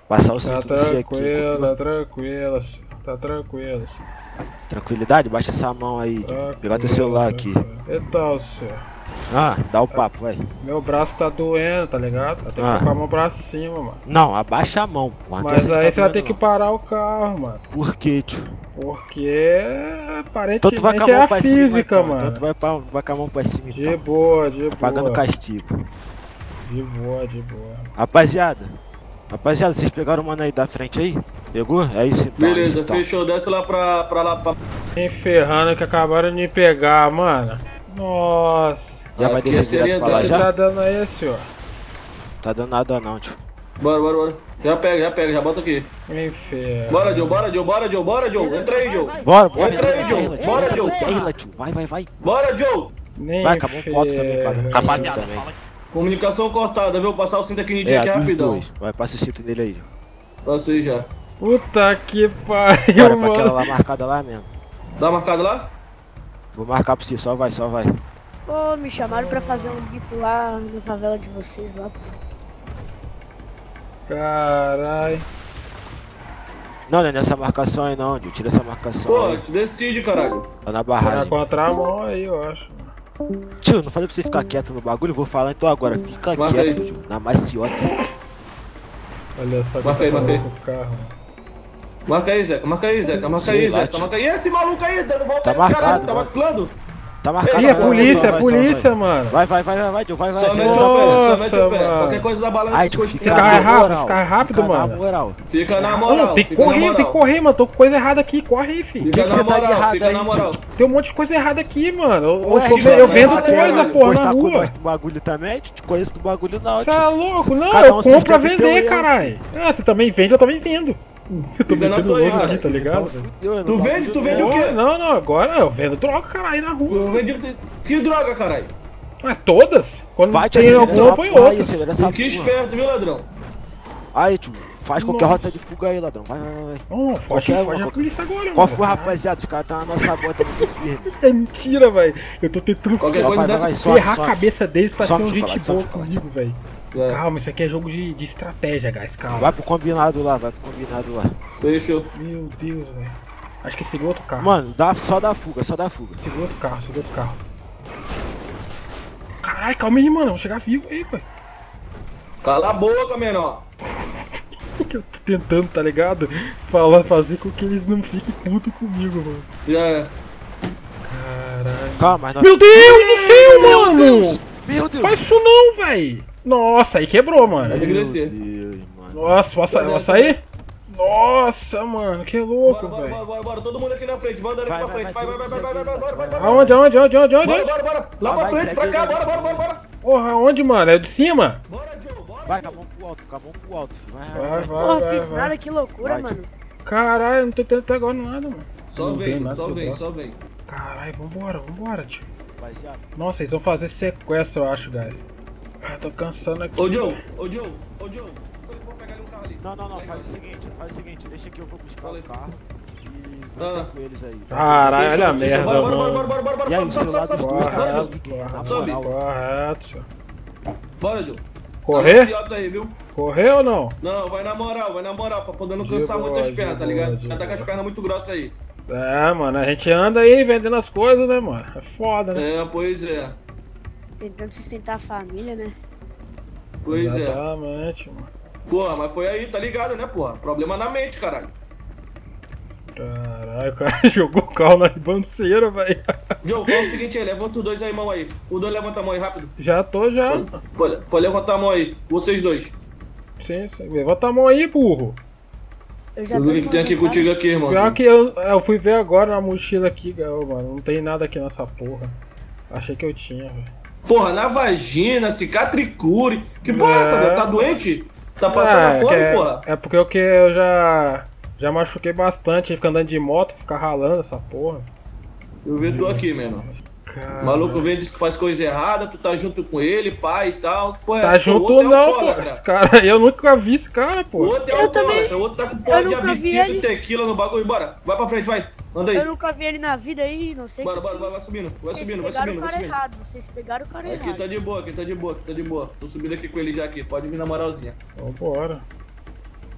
Passar o Tá cinto no C aqui. tranquilo, tá tranquilo, tá tranquilo. Tranquilidade? Baixa essa mão aí, Joe. Pegar teu celular aqui. Então, senhor. Ah, dá o papo, vai. Meu braço tá doendo, tá ligado? Vai ter que colocar a mão pra cima, mano. Não, abaixa a mão. Mas aí você vai ter que parar o carro, mano. Por quê, tio? Porque Então tu vai com a aparentemente é mão a pra cima, física, então. mano. Então tu vai com a mão pra cima, então. De boa, de Tá pagando boa. castigo. De boa, de boa. Rapaziada, vocês pegaram o mano aí da frente aí? Pegou? É isso então. Beleza, é isso, então. fechou. Desce lá pra lá. Tem ferrando que acabaram de me pegar, mano. Nossa. Já vai Aqui descer é direto pra lá Ele já? tá dando aí, senhor. Tá dando nada não, tio. Bora. Já pega, já bota aqui. Inferno. Bora, Joe. Entra aí, Joe. Bora. Entra aí, Joe. Bora, Joe. Terra, tio. Vai. Bora, Joe. Nem Vai, com a mão pro alto também, ferro. rapaziada. Comunicação cortada, viu? Passar o cinto aqui no dia aqui dos rapidão. dois. Vai, passa o cinto nele aí. Passei já. Puta que pariu, Bora pra aquela mano. lá marcada lá mesmo. Dá marcado lá? Vou marcar pra você, só vai. Pô, me chamaram pra fazer um bico lá na favela de vocês lá. Caralho. Não é nessa marcação aí não, tio. Tira essa marcação Pô, aí. tu decide, caralho. Tá na Tá barragem. contramão aí, eu acho. Tio, não falei pra você ficar quieto no bagulho? Vou falar então agora. Fica Marca quieto, aí. tio. Na maciota. Olha só que Marca aí, tá marca aí. louco o carro, mano. Marca aí, Zeca. Marca aí, Zeca. Sei lá, tio. E esse maluco aí, dando volta Tá nesse caralho, marcado, tá vai. vacilando? Tá marcado. Ih, é polícia, mano. Vai, Joe. Vai. Só mete Nossa, o pé. mano. Qualquer coisa da balança, Ai, as tio, coisas fica Esse carro é ficam. rápido, esse carro é rápido, Fica mano. na moral. Fica na Não, moral. tem que correr, mano. Tô com coisa errada aqui. Corre aí, filho. Fica que na você tá de moral, errado fica aí, na moral. Tem um monte de coisa errada aqui, mano. Ué, Eu tio, vendo mas coisa, caralho, porra, na Postar com rua. nós do bagulho também? Te conheço do bagulho não, Você tio. é louco? Não, Cada eu um vocês compro pra devem ter um vender, erro. caralho. Ah, você também vende, eu também vendo. Eu tô Fica na metendo tua aí, louco cara. ali, tá ligado? Então fudeu, eu não Tu vende? bagulho Tu vende não. o quê? Não, agora eu vendo droga, caralho, na rua. Que droga, caralho? Ah, todas? Quando Vai, tio, tem acelera alguma, essa põe porra aí, outra. acelera essa Que porra. esperto, viu, ladrão? Aí, tio, faz qualquer Nossa. rota de fuga aí, ladrão. Vai. Não, foge a polícia agora, Qual mano. foi, rapaziada? Os caras tá na nossa bota muito firme. É mentira, velho. Eu tô tentando Qualquer coisa dessa. ferrar a cabeça deles pra ser Sobe um o gente chocolate, boa sobe o chocolate. comigo, velho. É, Calma, isso aqui é jogo de estratégia, guys, calma. Vai pro combinado lá. fechou. Meu Deus, velho. Acho que segura outro carro. Mano, só dá fuga. Segura outro carro. Caralho, calma aí, mano. Vamos chegar vivo aí, velho. Cala a boca, menor. Eu tô tentando, tá ligado? Fazer com que eles não fiquem putos comigo, mano. Já é. Caralho. Calma, mas não. Meu Deus do céu, mano! Meu Deus! Faz isso não, velho! Nossa, aí quebrou, mano. Vai ter que descer. Deus, mano. Nossa, posso sair? Nossa, mano, que louco, Bora. velho. Todo mundo aqui na frente. Vai andando aqui pra frente. Vai. Aonde? Bora. Lá pra frente, pra cá. Bora. Porra, aonde, mano? É de cima? Bora, Joe. Bora. Vai com a mão pro alto, filho. Vai. Porra, fiz vai. nada, que loucura, Vai, mano. Caralho, não tô tentando até agora nada, mano. Só Não tem vem, nada só pra vem, trocar. só vem. Caralho, vambora, tio. Rapaziada. Nossa, eles vão fazer sequestro, eu acho, guys. Ah, tô cansando aqui. Ô, Joe. Vou pegar ali um carro ali. Não, faz o seguinte, deixa que eu vou buscar o carro e Ah. vou com eles aí. Caralho, olha a merda, mano. Bora. E aí, o celular dos dois tá Bora, aqui, que na Sobe. moral. Correto, senhor. Bora, Joe. Correr? Tá aí, viu? Correr ou não? Não, vai na moral, pra poder não De cansar boa, muito as de pernas, tá boa, ligado? de Já tá com as boa. pernas muito grossas aí. É, mano, a gente anda aí vendendo as coisas, né, mano? É foda, né? É, pois é. Tentando sustentar a família, né? Pois é. Exatamente, mano. Porra, mas foi aí, tá ligado, né, porra? Problema na mente, caralho. Caralho, o cara jogou o carro na ribanceira, velho. Joe, fala o seguinte aí, levanta os dois aí, mão aí. Os dois levanta a mão aí, rápido. Já tô, já. Pode levantar a mão aí, vocês dois. Sim. Levanta a mão aí, burro. Eu já Eu tô vi que tem aqui convocado. contigo aqui, irmão. Pior que eu fui ver agora na mochila aqui, mano. Não tem nada aqui nessa porra. Achei que eu tinha, velho. Porra, na vagina, cicatricure. Que porra é essa, É. velho? Tá doente? Tá passando fome, porra? É porque eu já machuquei bastante, fica andando de moto, ficar ralando essa porra. Eu vi tu aqui, menor. Cara, O maluco vem e diz que faz coisa errada, tu tá junto com ele, pai e tal. Que porra é Tá essa? O junto outro é não, pô. alcoólatra. Esse cara, eu nunca vi esse cara, O pô. outro é Eu também. alcoólatra, o outro tá com porra de nunca vi absinto ele. e tequila no bagulho. Bora, vai pra frente, vai. Anda aí. Eu nunca vi ele na vida aí, não sei. Bora, vai subindo. Vai Vocês subindo, vai pegaram subindo, o vai cara subindo. errado, vocês pegaram o cara Aqui errado. tá de boa, aqui tá de boa. Tô subindo aqui com ele já aqui. Pode vir na moralzinha. Vambora.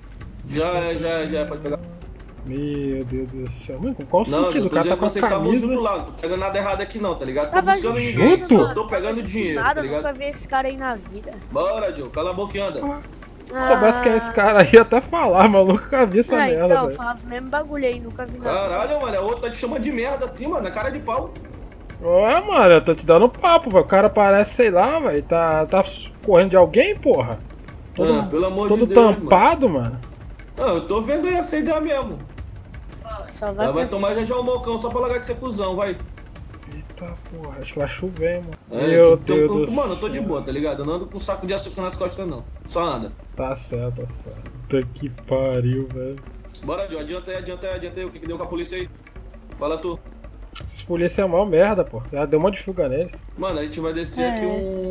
Já, pode pegar. Meu Deus do céu. Mano, com qual Não, sentido? eu O tô cara dizendo tá que com a vocês estavam camisa... junto lá, não tô pegando nada errado aqui não, tá ligado? Tô Tava buscando ninguém, junto? só tô pegando dinheiro, Nada, tá ligado? nunca vi esse cara aí na vida. Bora, Joe, cala a boca e anda. Se soubesse que é esse cara aí, ia até falar, mas eu nunca vi essa merda, então, velho. falava o mesmo bagulho aí, nunca vi nada. Caralho, mano, a outra tá te chamando de merda assim, mano, na cara de pau. Ué, mano, eu tô te dando papo, velho. O cara parece, sei lá, velho, tá correndo de alguém, porra. Todo, Pelo amor todo de Deus, tampado, mano. Não, eu tô vendo aí essa ideia mesmo. Só vai Ela vai pra tomar já o mocão só pra largar de ser cuzão, vai. Eita, porra, acho que vai chover, mano. É, Meu então, Deus do céu. mano, eu tô de boa, tá ligado? Eu não ando com um saco de açúcar nas costas, não. Só anda. Tá certo, tá certo. Puta que pariu, velho. Bora, Joe, adianta aí. O que deu com a polícia aí? Fala tu. Esses polícia é mó merda, pô. Já deu um monte de fuga neles. Mano, a gente vai descer aqui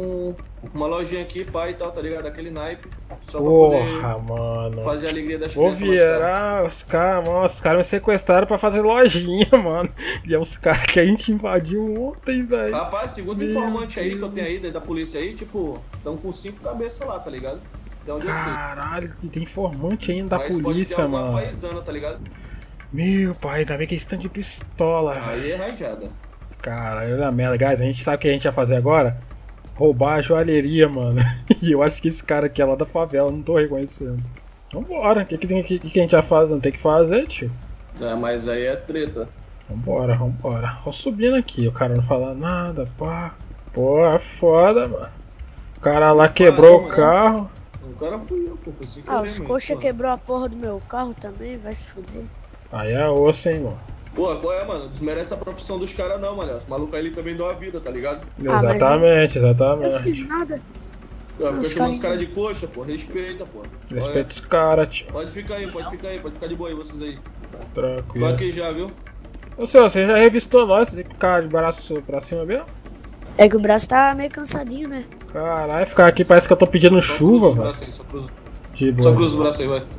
uma lojinha aqui, pai e tal, tá ligado? Aquele naipe. Só pra Porra, mano. poder fazer a alegria das Vou crianças. mais tarde. virar, os caras me sequestraram pra fazer lojinha, mano. E é uns caras que a gente invadiu ontem, velho. Rapaz, segundo Meu informante aí que eu tenho aí, Deus. da polícia aí, tipo, estão com 5 cabeças lá, tá ligado? Até onde eu sei. Caralho, tem informante ainda da Mas pode ter polícia, alguma mano. paisana, tá ligado? Meu pai, ainda bem que eles estão de pistola, velho. Aí é rajada. Caralho, da merda, guys. A gente sabe o que a gente vai fazer agora? Roubar a joalheria, mano. E eu acho que esse cara aqui é lá da favela, não tô reconhecendo. Vambora, o que a gente vai fazer? Não tem que fazer, tio? É, mas aí é treta. Vambora. Ó, subindo aqui, o cara não fala nada, pá. Pô, é foda, mano. O cara lá quebrou o carro. O cara fui eu, pô. Foi sem Ah, querer, os mano. coxa Pô. quebrou a porra do meu carro também, vai se fuder. Aí é osso, hein, mano. Pô, qual é, mano? Desmerece a profissão dos caras não, mano. Os malucos aí também dão a vida, tá ligado? mas Exatamente, Eu exatamente. fiz nada. Fica Os chamando os caras- caras de coxa, pô. Respeita, pô. Respeita os caras, tio. Pode ficar aí, pode ficar de boa aí, vocês aí. Tô Tranquilo. aqui já, viu? Ô, senhor, você já revistou nós? Tem que ficar de braço pra cima mesmo? É que o braço tá meio cansadinho, né? Caralho, ficar aqui parece que eu tô pedindo Só chuva, cruza os velho. braços aí, só cruza. De Só boa. cruza os braços aí, vai.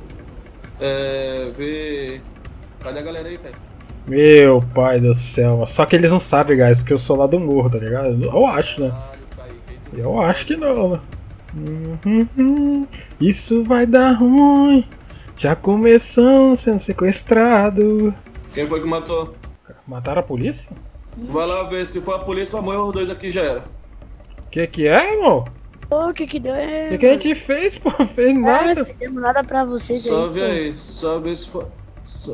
Vê... Cadê a galera aí, cara? Meu pai do céu. Só que eles não sabem, guys, que eu sou lá do morro, tá ligado? Eu acho, né? Caralho, Kaique. Eu acho que não, né? Isso vai dar ruim. Já começamos sendo sequestrado. Quem foi que matou? Mataram a polícia? Vai lá ver, se for a polícia, vai morrer os dois aqui, já era. Que é, irmão? Pô, o que deu? O que a gente fez, pô? Fez nada. Não fizemos nada pra vocês Só aí, vê pô. aí, só vê se for... Só...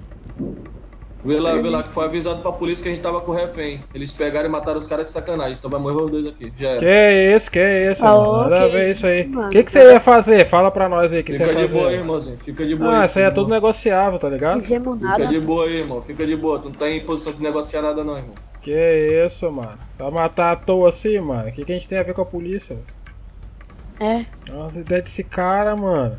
Vê lá, que foi avisado pra polícia que a gente tava com refém. Eles pegaram e mataram os caras de sacanagem, então vai morrer os dois aqui, já era. Que é isso, Ah, mano? Nada a ok. ver isso aí. Mano, O que você ia fazer? Fala pra nós aí, o que você Fica ia de fazer. boa aí, irmãozinho, fica de boa Ah, aí. isso aí é filho. tudo negociável, tá Não ligado? fizemos Fica nada. de boa aí, irmão, fica de boa. Tu não tá em posição de negociar nada não, irmão. Que isso, mano? Vai matar à toa assim, mano? O que a gente tem a ver com a polícia? É. Nossa, ideia desse cara, mano.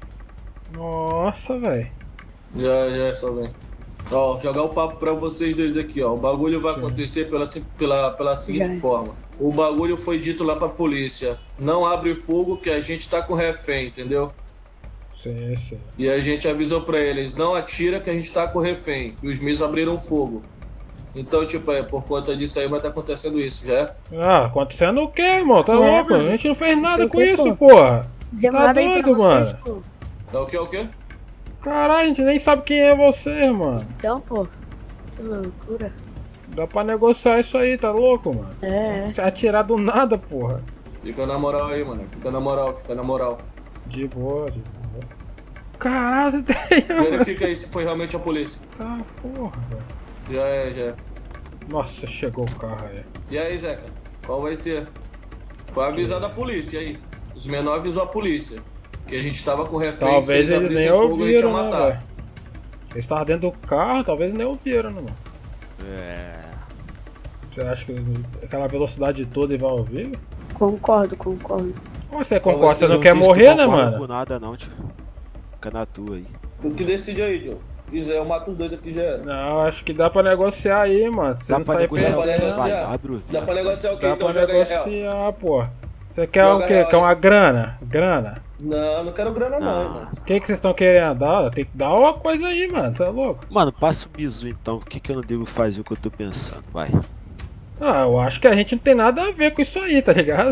Nossa, velho. Já, só vem. Ó, jogar o papo pra vocês dois aqui, ó. O bagulho vai Sim. acontecer pela seguinte Já. forma. O bagulho foi dito lá pra polícia. Não abre fogo que a gente tá com refém, entendeu? Sim. E a gente avisou pra eles, não atira que a gente tá com refém. E os mesmos abriram fogo. Então, tipo, por conta disso aí vai estar acontecendo isso, já? Ah, acontecendo o quê, irmão? Tá É, louco? mano. A gente não fez nada Sei com que, isso, pô. porra. Fizemos Tá nada aí pra doido, vocês, mano. pô. É o quê? Caralho, a gente nem sabe quem é você, mano. Então, pô. Que loucura. Dá pra negociar isso aí, tá louco, mano? É. Atirar do nada, porra. Fica na moral aí, mano. Fica na moral. De boa. Caralho, você tem. Verifica aí se foi realmente a polícia. Tá, porra, velho. Já é. Nossa, chegou o carro aí. E aí, Zeca? Qual vai ser? Foi avisado a polícia aí. Os menores avisou a polícia. Que a gente tava com refém, Talvez se eles eles nem abrissem fogo, a gente ia ouviram, né, matar. velho? Eles estavam dentro do carro, talvez nem ouviram, né, mano? É. Você acha que aquela velocidade toda ele vai ouvir? Concordo. Como você Qual concorda? vai Você ser? não Eu quer disse que morrer, né, concordo mano? com nada não, tio. Fica na tua aí. Tu que decide aí, Joe. Se quiser, eu mato os dois aqui, já era. Não, acho que dá pra negociar aí, mano. Você Dá não pra sai negociar pra perdendo. negociar. vai, abre o Dá vidro. pra negociar o quê? Dá Então pra joga aí real. negociar, pô. Você quer Joga o quê? real Quer aí. uma grana? Grana? Não, não quero grana não, irmão. O que vocês estão querendo dar? Tem que dar uma coisa aí, mano. Você é louco? Mano, passa o bizu então. O que eu não devo fazer o que eu tô pensando? Vai. Ah, eu acho que a gente não tem nada a ver com isso aí, tá ligado?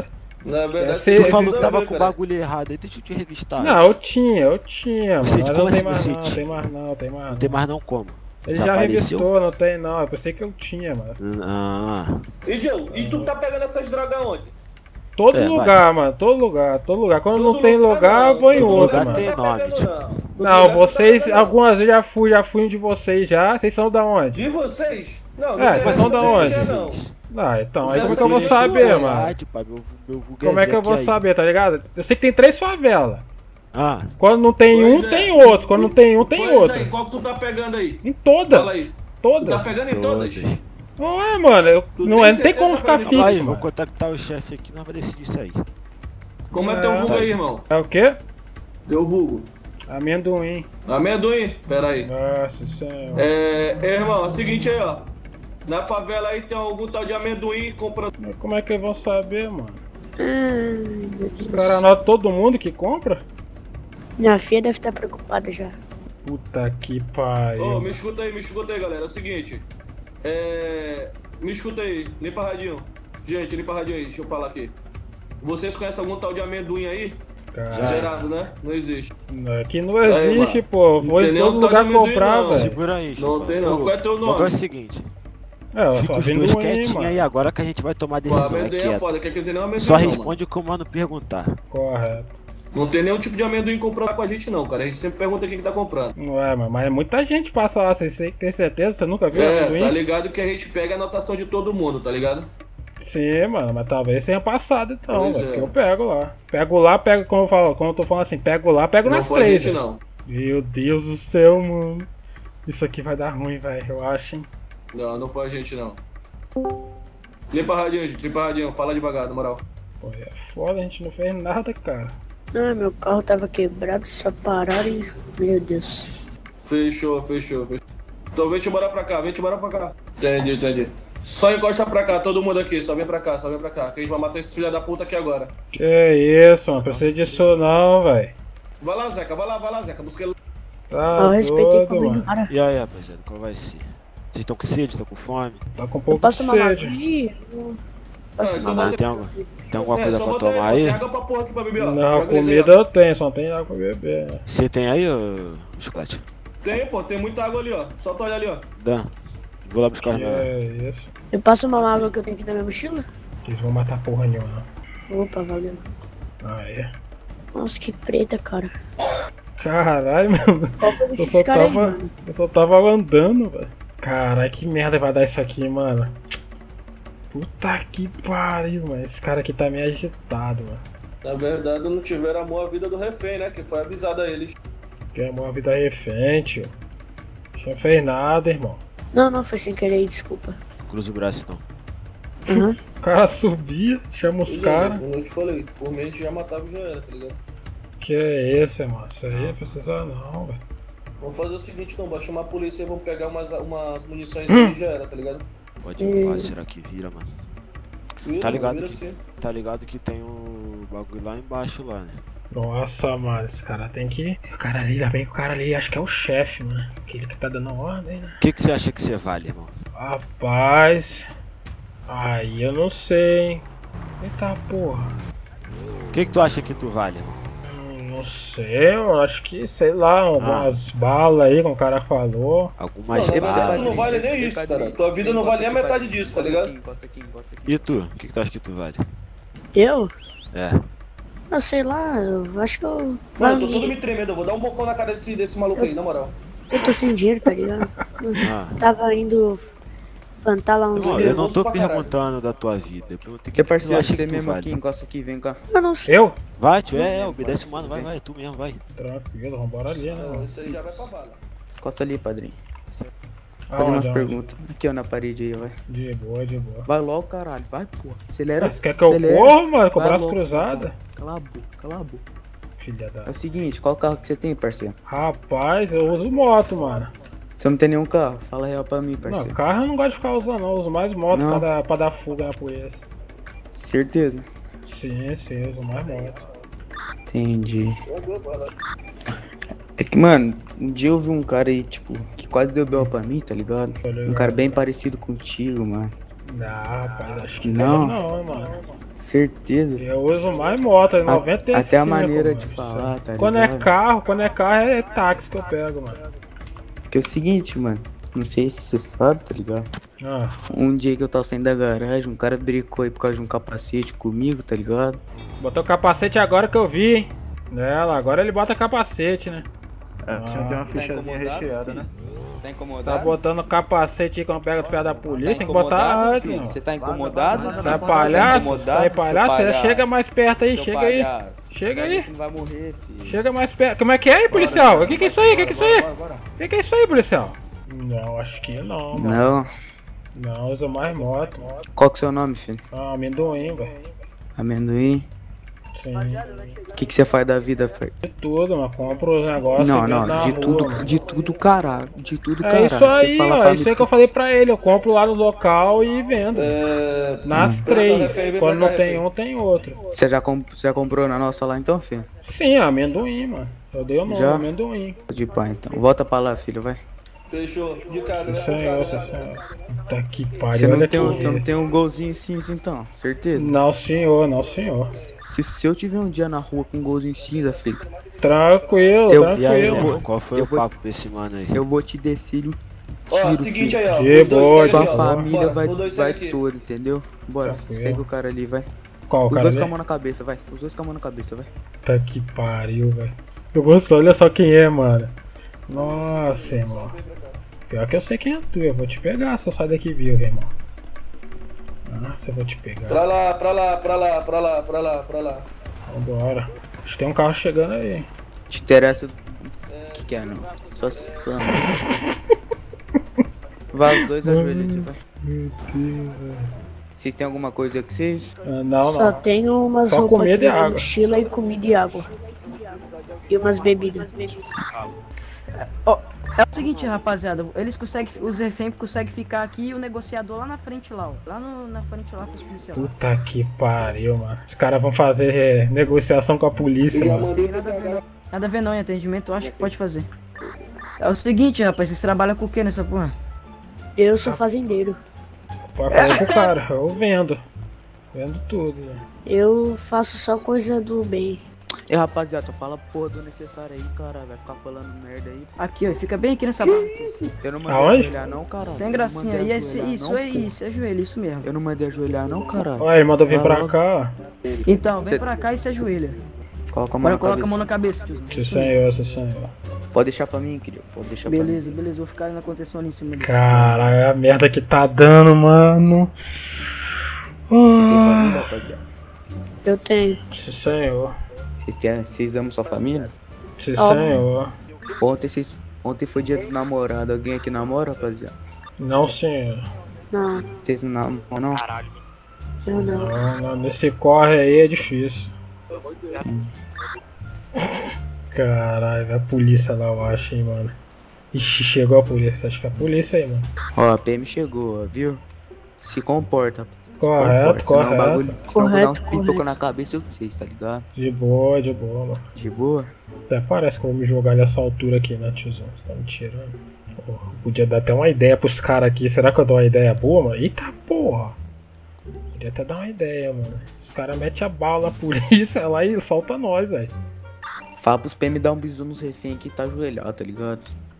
Na verdade, Você- Tu Esse falou que tava ver, com o cara. bagulho errado aí, deixa eu te revistar. Não, eu tinha, Você- mano. Mas como não tem assim mais você não, tinha? tem mais não, tem mais Não tem mais não como. Ele já Desapareceu? revistou, não tem não. Eu pensei que eu tinha, mano. Ah, E Joe, e tu tá pegando essas drogas onde? Todo É, lugar, mano, todo lugar. Quando Todo não tem lugar, eu vou em todo outro, lugar mano. tem você tá nome, pegando, tipo. não. Todo Não, lugar você vocês, tá pegando, não. algumas vezes já fui um de vocês já. Vocês são da onde? De vocês? Não, É, tem vocês são da não tem onde? ideia, não. Ah, então, Os aí como é que eu caras vou são saber, de mano? verdade, pai, meu vulgo Como é que eu vou Ezequiel aí. saber, tá ligado? Eu sei que tem 3 favelas. Ah, Quando não tem Pois um, é. tem outro. Quando não tem um, tem Pois outro. aí, qual que tu tá pegando aí? Em todas. Fala aí. Tu Todas. tá pegando em todas? Não é, mano. Tu Não, tem não tem como certeza ficar que vai calma aí, fixo, vou mano. contactar o chefe aqui, nós vamos decidir isso aí. Como é teu vulgo Tá. aí, irmão? É o quê? Teu vulgo. Amendoim. Amendoim? Pera aí. Nossa senhora. Irmão, é o seguinte aí, ó. Na favela aí tem algum tal de amendoim comprando. Mas como é que vão saber, mano? Ai, meu Os Deus. caras anotam todo mundo que compra? Minha filha deve estar preocupada já. Puta que Ô, pariu. me escuta aí, galera. É o seguinte. Me escuta aí, limpa radinho. Gente, limpa radinho aí, deixa eu falar aqui. Vocês conhecem algum tal de amendoim aí? Cara, Zerado, né? Não existe. aqui não existe, mano. pô. Não Vou tem em nenhum todo tal de lugar amendoim, comprar, não. velho. Segura aí, Não Chico. tem não. Qual é teu O bagulho é o nome? seguinte, É, fica só os vendo dois um quietinhos mano. aí, agora que a gente vai tomar a Pô, decisão, é amendoim é quieto. foda, que aqui não tem nenhum amendoim Só não, mano. responde o que o mano perguntar. Correto. Não tem nenhum tipo de amendoim comprado com a gente não, cara. A gente sempre pergunta quem que tá comprando. Não é, mas muita gente passa lá. Você tem certeza? Você nunca viu amendoim? Tá ligado que a gente pega a anotação de todo mundo, tá ligado? Sim, mano, mas talvez tenha passado então, Pois velho. é. Porque eu pego lá. Pego lá, pego, como eu falo, como eu tô falando assim, pego lá, pego Não nas foi a 3. gente velho. não. Meu Deus do céu, mano. Isso aqui vai dar ruim, velho, eu acho, hein. Não foi a gente não. Limpa a radinho, gente. Limpa a radinho. Fala devagar, na moral. Pô, é foda, a gente não fez nada, cara. Ah, meu carro tava quebrado, só pararam e... Meu Deus. Fechou. Então vem te embora pra cá, Entendi. Só encosta pra cá, todo mundo aqui. Só vem pra cá. Que a gente vai matar esse filho da puta aqui agora. Que isso, mano, precisa disso não, velho. Vai lá, Zeca. Busca ele. Tá Eu respeitei com doido, o mano. cara. E aí, rapaziada, qual vai ser? Vocês estão com sede, estão com fome? Tá com um Eu pouco de posso tomar sede. aqui? Posso então tomar bota- Tem alguma coisa só pra bota tomar aí. aí? Tem água pra porra aqui pra beber, ó. Não, Joga eles aí, comida ó. eu tenho, só não tem água pra beber, né? Você tem aí, ô chocolate? Tem, pô. Tem muita água ali, ó. Só tu olha ali, ó. Dan, vou lá buscar as Que minhas. é isso? Eu posso tomar uma água que eu tenho aqui na minha mochila? Eles vão matar porra nenhuma. Opa, valeu. Aí. Nossa, que preta, cara. Caralho, mano. Qual foi Eu desses só caras aí, tava. mano? Eu só tava andando, velho. Caralho, que merda vai dar isso aqui, mano. Puta que pariu, mano. Esse cara aqui tá meio agitado, mano. Na verdade, não tiveram amor à vida do refém, né? Que foi avisado a eles. Tem uma vida refém, tio. Não fez nada, irmão. Não, foi sem querer, desculpa. Cruza o braço então. Aham. O cara subia, chama os caras. Como eu te falei, por mim a gente já matava e já era, tá ligado? Que é esse, mano? Isso aí precisa não, velho. Vamos fazer o seguinte então, vai chamar a polícia e vamos pegar umas munições ali e já era, tá ligado? Pode voar, será que vira, mano? Vira, Tá ligado vira que- assim. Tá ligado que tem o bagulho lá embaixo lá, né? Nossa, mano, esse cara tem que. O cara ali, ainda bem que o cara ali, acho que é o chefe, mano. Aquele que tá dando ordem, né? O que você acha que você vale, irmão? Rapaz. Aí eu não sei, hein. Eita porra. O que tu acha que tu vale, irmão? Não sei, eu acho que, sei lá, algumas balas aí, como o cara falou. Algumas Não, na verdade, balas. não vale nem isso, cara. Tua vida não vale nem a metade disso, tá ligado? Encosta aqui. E tu? O que tu acha que tu vale? Eu? É. Eu sei lá, eu acho que eu... Mano, eu tô todo me tremendo, eu vou dar um bocão na cara desse maluco aí, na moral. Eu tô sem dinheiro, tá ligado? Ah. Tava indo plantar lá uns Irmão, eu grãos. não tô pra caralho. perguntando da tua vida. Eu perguntei o Que que parceiro, você acha você que tu mesmo aqui, vale. encosta aqui, vem cá. Eu não sei. Eu? Vai, tio, obedece o mano, vai, tu mesmo, vai. Tranquilo, vambora ali, né, Não, mano? esse aí já vai pra bala. Encosta ali, padrinho. Fazer Aonde, umas aonde? perguntas. Aqui, ó, na parede aí, vai. De boa, de boa. Vai logo, caralho. Vai, porra. Acelera. Você quer que eu acelera. corra, mano, com o Vai braço logo, cruzado? vai. Cala a boca, cala a boca. Filha da... É o seguinte, qual carro que você tem, parceiro? Rapaz, eu uso moto, mano. Você não tem nenhum carro? Fala real pra mim, Não, parceiro. carro eu não gosto de ficar usando não, eu uso mais moto Não. pra dar fuga na poeira. Certeza. Sim, eu uso mais moto. Entendi. É que, mano, um dia eu vi um cara aí, tipo, que quase deu B.O. pra mim, tá ligado? Tá ligado. Um cara bem parecido contigo, mano. Não, rapaz, acho que Não. não, mano. Certeza. Eu uso mais moto, é 95. Até a maneira mano. de falar, tá Quando ligado? quando é carro é táxi que eu pego, mano. Porque é o seguinte, mano. Não sei se você sabe, tá ligado? Ah, Um dia que eu tava saindo da garagem, um cara bricou aí por causa de um capacete comigo, tá ligado? botou o capacete agora que eu vi, hein? Nela, agora ele bota capacete, né? Você não tem uma fichazinha recheada, né? Tá Tá incomodado? botando capacete aí quando pega os pés da polícia, Tá tem que botar incomodado, antes, filho? mano. Você tá incomodado? Você é palhaço? incomodado, Tá aí palhaço? seu Você chega mais perto aí, Seu chega aí. palhaço. Chega Mas aí. Você não vai morrer, filho. Chega mais perto. Como é que é aí, policial? O que é isso aí? O que é isso aí? O que é isso aí, policial? Não, acho que não, mano. Não. Não, usa mais moto. Qual que é o seu nome, filho? Ah, amendoim, velho. Amendoim? Sim. O que você faz da vida, Fer? De tudo, mano. Compro os negócios. Não, e vendo na de rua, tudo, mano. de tudo, caralho. De tudo, É caralho. isso Você aí, fala ó. pra Isso mim aí que eu falei pra ele. Eu compro lá no local e vendo. Nas três. FRB Quando pra não cá, tem refém. um, tem outro. Você já comprou na nossa lá então, filho? Sim, amendoim, mano. Eu dei o nome, Já? amendoim. De pá, então. Volta pra lá, filho, vai. Fechou. De cara, Sim, senhor, sim, senhor. Puta que pariu. Você não, olha tem aqui você não esse. tem um golzinho cinza então, certeza? Não, senhor, não, senhor. Se eu tiver um dia na rua com um golzinho cinza, filho, Tranquilo, Eu- E aí, tranquilo. mano, qual foi eu o vou- papo pra esse mano aí? eu vou te descer um Ó, tiro, seguinte filho. aí, ó. De Os dois boa, segue Sua aqui, ó. família Bora, vai, os dois vai segue aqui. toda, entendeu? Bora, Tranquilo. segue o cara ali, vai. Qual, Os cara? dois ali? com a mão na cabeça, vai. Os dois com a mão na cabeça, vai. Puta que pariu, velho. Eu vou só, olha só quem é, mano. Nossa, irmão. Pior que eu sei quem é tu, eu vou te pegar se eu sair daqui vivo, irmão. Nossa, eu vou te pegar. Pra lá, pra lá, pra lá, pra lá, pra lá, pra lá. Vambora. Acho que tem um carro chegando aí. Te interessa o que é, não? Só. Vai, os dois ajoelham ali, vai. Meu Deus, velho. Vocês têm alguma coisa que vocês. Ah, não, Só não. tenho umas Só roupas comida aqui e na minha água. mochila e comida e água. E umas bebidas. Ó, é o seguinte, rapaziada, eles conseguem, os reféns conseguem ficar aqui e o negociador lá na frente lá, ó. Lá na frente lá com os policiais. Puta que pariu, mano. Os caras vão fazer negociação com a polícia, mano. Não tem nada a ver não. Nada a ver não, em atendimento eu acho que pode fazer. É o seguinte, rapaz, vocês trabalham com o que nessa porra? Eu sou fazendeiro. Pode falar pro cara, eu vendo. Vendo tudo, né? Eu faço só coisa do bem. Ei, rapaziada, fala porra do necessário aí, cara. Vai ficar falando merda aí. Aqui, ó, fica bem aqui nessa barra. Eu não mandei Aonde? ajoelhar, não, caralho. Sem Eu não gracinha mandei aí, ajoelhar, isso não, é porra. isso, é joelho, isso mesmo. Eu não mandei ajoelhar, não, caralho. Olha, ele mandou vir Vai pra logo. cá, Então, vem Cê- pra cá e se ajoelha. Coloca a mão Agora na coloca a cabeça. mão na cabeça, tiozão. ó. Sim, senhor, sim, senhor. Pode deixar pra mim, querido. Pode deixar pra mim. Beleza, beleza, vou ficar ali na contenção ali em cima dele. Caralho, a merda que tá dando, mano. Vocês têm família, rapaziada? Eu tenho. Sim, senhor. Vocês amam sua família? Sim, Óbvio. senhor. Ontem foi dia do namorado. Alguém aqui namora, rapaziada? Não, senhor. Não, Vocês não namoram, não? eu não. Não, não, nesse corre aí é difícil. Caralho, a polícia lá, eu acho, hein, mano. Ixi, chegou a polícia. Acho que é a polícia aí, mano. Ó, a PM chegou, ó, viu? Se comporta. Correto, Senão o bagulho, correto. senão eu vou dar uns Correto, pipocos na cabeça de vocês, tá ligado? De boa, mano. De boa? Até parece que eu vou me jogar nessa altura aqui, né, tiozão? Você tá me tirando. Porra, podia dar até uma ideia pros caras aqui. Será que eu dou uma ideia boa, mano? Eita porra! Podia até dar uma ideia, mano. Os caras metem a bala na polícia lá e solta nós, velho. Fala pros PM dar um bisu nos reféns que tá ajoelhado, tá ligado?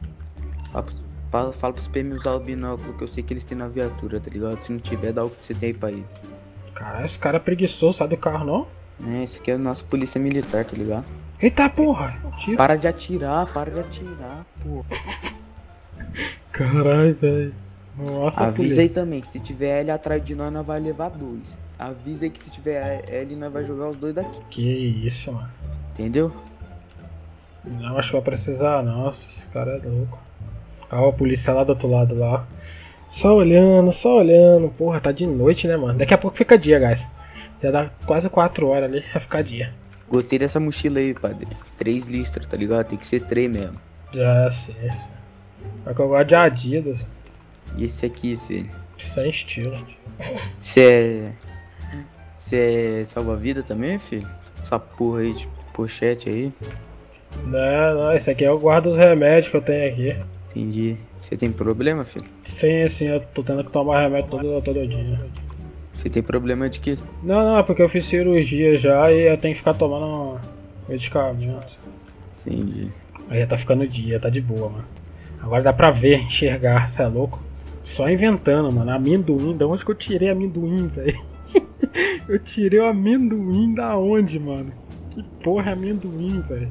Fala pros PM usar o binóculo que eu sei que eles têm na viatura, tá ligado? Se não tiver, dá o que você tem aí pra ele. Caralho, esse cara é preguiçoso, sai do carro não? Esse aqui é a nossa polícia militar, tá ligado? Eita porra! Tira. Para de atirar, pô. Caralho, velho. Nossa, Avisa polícia. aí também, que se tiver L atrás de nós vai levar 2. Avisa aí que se tiver L, nós vai jogar os 2 daqui, Que isso, mano. entendeu? Não, acho que vai precisar, nossa, esse cara é louco. Ó, a polícia lá do outro lado lá. Só olhando, porra, tá de noite, né, mano? Daqui a pouco fica dia, guys. Já dá quase 4 horas ali, vai ficar dia. Gostei dessa mochila aí, padre. 3 listras, tá ligado? Tem que ser 3 mesmo. Já sei. Só que eu gosto de Adidas, E esse aqui, filho? sem estilo. Você é salva-vida também, filho? Essa porra aí de pochete aí. Não, esse aqui eu guardo os remédios que eu tenho aqui. Entendi. Você tem problema, filho? Sim, eu tô tendo que tomar remédio todo dia. Você tem problema de quê? Não, é porque eu fiz cirurgia já e eu tenho que ficar tomando medicamento. Entendi. Aí já tá ficando dia, tá de boa, mano. Agora dá pra ver, enxergar, cê é louco? Só inventando, mano. Amendoim, da onde que eu tirei amendoim, velho? Eu tirei o amendoim da onde, mano? Que porra é amendoim, velho?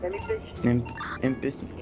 MP5.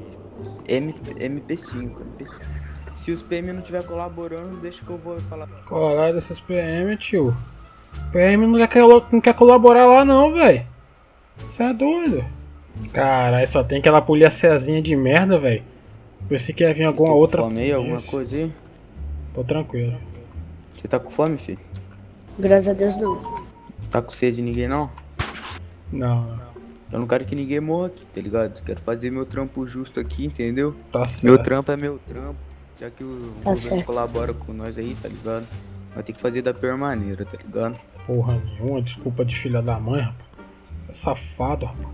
MP5. Se os PM não estiver colaborando, deixa que eu vou falar. Colar desses PM, tio. PM não quer colaborar lá não, velho. Você é doido. Caralho, só tem aquela policiazinha de merda, velho. Pensei que ia vir alguma outra. Fome aí, alguma coisa aí? Tô tranquilo. Você tá com fome, filho? Graças a Deus não. Tá com sede de ninguém não? Não. Eu não quero que ninguém morra aqui, tá ligado? Quero fazer meu trampo justo aqui, entendeu? Tá certo. Meu trampo é meu trampo. Já que o Tá governo certo. colabora com nós aí, tá ligado? Vai ter que fazer da pior maneira, tá ligado? Porra nenhuma, desculpa de filha da mãe, rapaz. É safado, rapaz.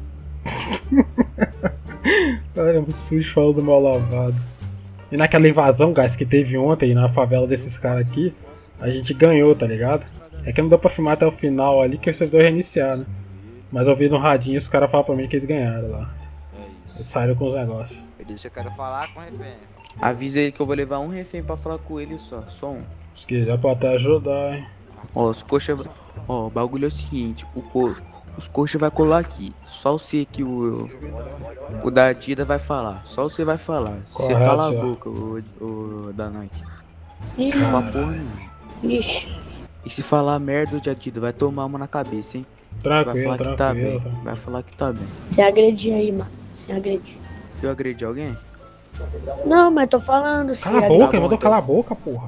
Caramba, sujo falando mal lavado. E naquela invasão, guys, que teve ontem na favela desses caras aqui, a gente ganhou, tá ligado? É que não deu pra filmar até o final ali, que o servidor reiniciar, né? Mas eu vi no radinho os caras falaram pra mim que eles ganharam lá. Eles saíram com os negócios. Por isso eu quero falar com o refém. Avisa ele que eu vou levar um refém pra falar com ele só um. Se quiser pode até ajudar, hein? Ó, os coxa... Ó, o bagulho é o seguinte, os coxa vai colar aqui. Só você que o da Adidas vai falar. Só você vai falar. Você Correto, cala a senhor. boca, o da Nike. Ih, Não fala porra nenhuma. ixi. E se falar merda de Adidas, vai tomar uma na cabeça, hein? Vai Tranquilo, falar que tá bem. tranquilo. Vai falar que tá bem. Sem agredir aí, mano. Sem agredir. Eu agredi alguém? Não, mas tô falando, se Cala a agredir. boca, ele bom, mandou então. calar a boca, porra.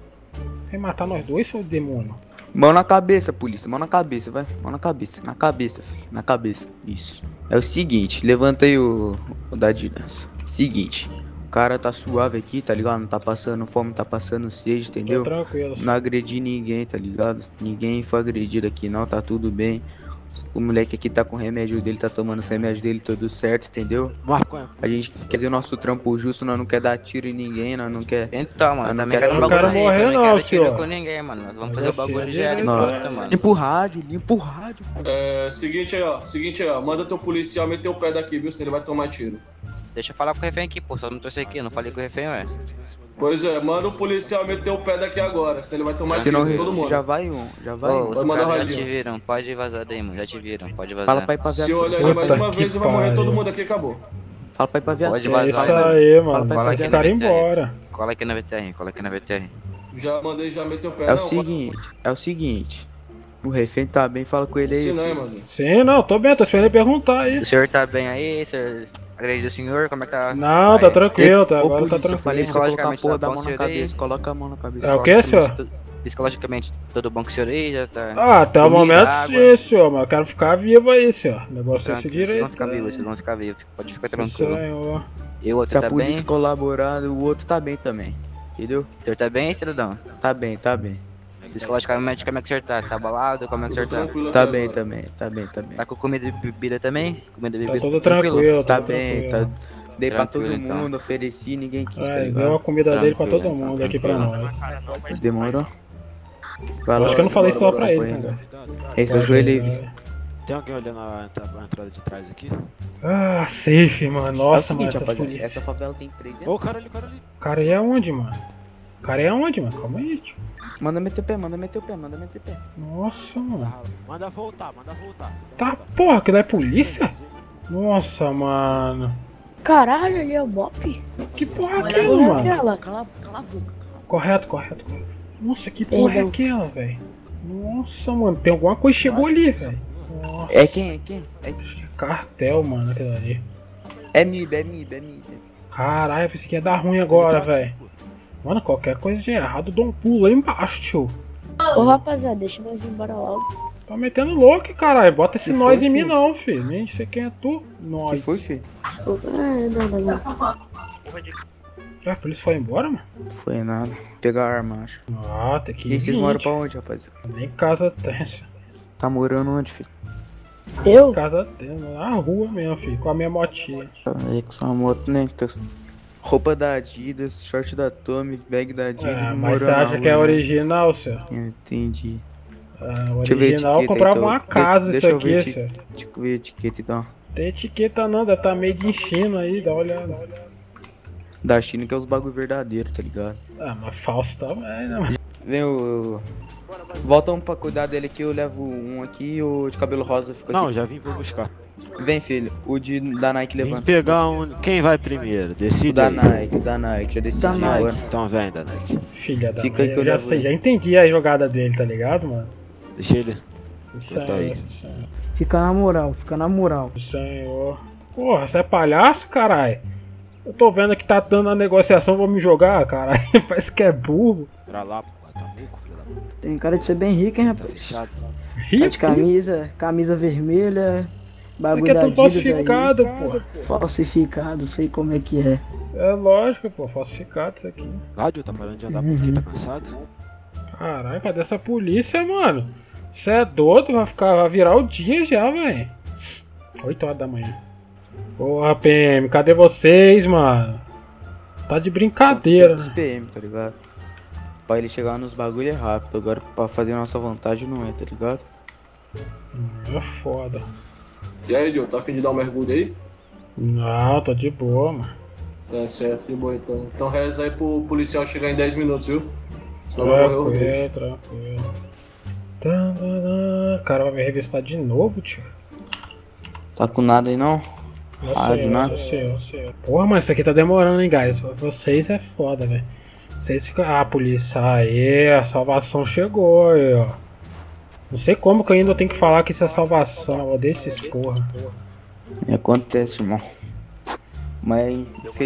Vai matar nós dois, seu demônio? Mão na cabeça, polícia. Mão na cabeça, vai. Mão na cabeça. Na cabeça, filho. Na cabeça. Isso. É o seguinte, levanta aí o da Adidas. Seguinte. O cara tá suave aqui, tá ligado? Não tá passando fome, não tá passando sede, Tô entendeu? tranquilo. Não agredi ninguém, tá ligado? Ninguém foi agredido aqui não, tá tudo bem. O moleque aqui tá com o remédio dele, tá tomando os remédios dele tudo certo, entendeu? Marconha. A gente quer fazer o nosso trampo justo, nós não quer dar tiro em ninguém, nós não quer... Então, mano, Eu não também quero- quero um eu não bagulho quero aí, morrer eu não não, quero tiro senhor. com ninguém, mano. Nós vamos Mas fazer o você bagulho é já de direito, volta, mano. Limpa o rádio, limpa o rádio. Seguinte aí, ó. Manda teu policial meter o pé daqui, viu? Senão ele vai tomar tiro. Deixa eu falar com o refém aqui, pô. Só não trouxe aqui, eu não falei com o refém, ué. Pois é, manda o policial meter o pé daqui agora, senão ele vai tomar Senão tiro, todo mundo. já vai um, já vai Ô, um. os mandar caras já radinho. te viram, pode vazar daí, mano. Já te viram, pode vazar. Fala pra ir pra Se viatura. olhar ele mais Puta uma que vez, vai morrer pariu. todo mundo aqui, acabou. Fala pra ir pra viatura. Pode É vazar, isso mano. aí, mano. pra Fala Tem aqui que na ficar VTR. embora. Cola aqui na VTR, cola aqui na VTR. Já mandei, já meteu o pé. É o não, seguinte. O refém tá bem, fala com ele aí. Se não, filho. irmãozinho. Sim, não, tô bem, tô esperando ele perguntar aí. O senhor tá bem aí? O senhor agrediu o senhor? Como é que tá? Não, Aí. tá tranquilo, tá, Ô, agora tá polícia, eu falei tranquilo. pra colocar a Psicologicamente, porra tá da bom, mão na senhor aí? cabeça. Coloca a mão na cabeça. É o que, senhor? Psicologicamente, tudo bom com o senhor aí? Já tá. Ah, até o Comida, momento água. sim, senhor, mas eu quero ficar vivo aí, senhor. O negócio é esse Tranquilo, vocês direito. vão ficar vivos, vocês vão ficar vivos. Pode ficar Sim, tranquilo. senhor. E o outro Se a tá polícia bem? colaborar, o outro tá bem também. Entendeu? O senhor tá bem, cidadão? Tá bem, tá bem. Psicologicamente, como é que o senhor tá? Tá abalado? Como é que o senhor Tudo tá? tranquilo Tá até bem agora. também, tá bem, tá bem. Tá com comida e bebida também? Comida e Tá bebida tudo tranquilo, Tá tudo bem, tranquilo. tá. Dei pra todo Tranquilo, então. mundo, ofereci, ninguém quis, tá É, deu ligado? a comida dele pra todo Tranquilo, mundo então, aqui pra tranquilo. nós. Demorou? Vai lá, Acho que eu não falei só pra bora, ele, bora, né, bora. guys? Esse ajoelho aí, Vitor. Tem alguém olhando a entrada de trás aqui? Ah, safe, mano. É o Nossa, seguinte, mano, essas rapaziada, polícias. essa favela tem 300. Ô, o cara ali, o cara ali. O cara aí é onde, mano? O cara aí é onde, mano? Calma aí, tio. Manda meter o pé, manda meter o pé, manda meter o pé. Nossa, mano. Manda voltar, manda voltar. Tá, porra, aquilo é polícia? Nossa, mano. Caralho, ali é o Bop. Que porra é Olha aquela, mano? aquela. Cala a boca. Correto, correto. Nossa, que porra é Perdão. aquela, velho? Nossa, mano, tem alguma coisa que chegou ali, velho. Nossa, É quem? É quem? cartel, mano, aquilo ali. É MIB. Caralho, eu pensei que ia dar ruim agora, velho. Mano, qualquer coisa de errado, eu dou um pulo lá embaixo, tio. Ô, rapaziada, deixa nós ir embora logo. Tá metendo louco, caralho. Bota esse Que nós foi, em mim, filho? não, filho. Nem sei quem é tu. Que Nós. foi, filho? Desculpa. Não. Ah, a polícia foi embora, mano? Foi nada. Pegar a arma, acho. Ah, tem que ir. E vocês moram pra onde, rapaz? Nem casa tem, filho. Tá morando onde, filho? Eu? Casa tem, na rua mesmo, filho. Com a minha motinha. Tá aí com sua moto, né? Roupa da Adidas, short da Tommy, bag da Adidas. Ah, não mas você mora acha na que é rua, né? original, senhor? Entendi. Ah, Deixa eu ver a original etiqueta, comprava então. uma casa isso Deixa eu ver aqui, senhor. Deixa eu ver a etiqueta então. Tem etiqueta não, deve tá meio de China aí, dá uma olhada. Da China que é os bagulho verdadeiro, tá ligado? Ah, mas falso também, né, mano? Vem o. Volta um pra cuidar dele aqui, eu levo um aqui e o de cabelo rosa fica Não, aqui. já vim pra buscar. Vem, filho. O da Nike Vim levanta. pegar um. Quem vai primeiro? O Decide da aí. Nike, o da Nike. Já decidi Da Nike. agora. Então vem, da Nike. Filha da Fica aí mãe, que eu eu já levo sei, ele. já entendi a jogada dele, tá ligado, mano? Deixa ele. Sim, Tá aí. senhor. Fica na moral, fica na moral. Senhor. Porra, você é palhaço, caralho? Eu tô vendo que tá dando a negociação, vou me jogar, caralho. Parece que é burro. Pra lá, porra, tá louco, filho da puta. Tem cara de ser bem rico, hein, Tá rapaz? fechado. Tá Rico? de camisa vermelha, Isso bagulho aqui é da tudo Adidas falsificado, aí. porra. Falsificado, sei como é que é. É lógico, pô, falsificado isso aqui. Rádio, tá parando de andar por aqui, tá cansado? Caralho, cadê essa polícia, mano? Você é doido? Vai virar o dia já, velho. 8 horas da manhã. Porra, PM, cadê vocês, mano? Tá de brincadeira, Os né? PM, tá ligado? Pra ele chegar nos bagulho é rápido. Agora pra fazer a nossa vontade não é, tá ligado? É foda. E aí, Diogo, tá afim de dar um mergulho aí? Não, tô de boa, mano. É certo, de boa então. Então reza aí pro policial chegar em 10 minutos, viu? Senão vai morrer os dois. Tranquilo. O cara vai me revistar de novo, tio. Tá com nada aí não? Eu Rádio, sei, nada? eu sei, eu sei. Porra, mas isso aqui tá demorando, hein, guys. Vocês é foda, velho. Vocês ficam. Ah, polícia, aí, a salvação chegou aí, ó. Não sei como que eu ainda tenho que falar que isso é salvação. Eu odeio esses porra. Acontece, irmão. Mas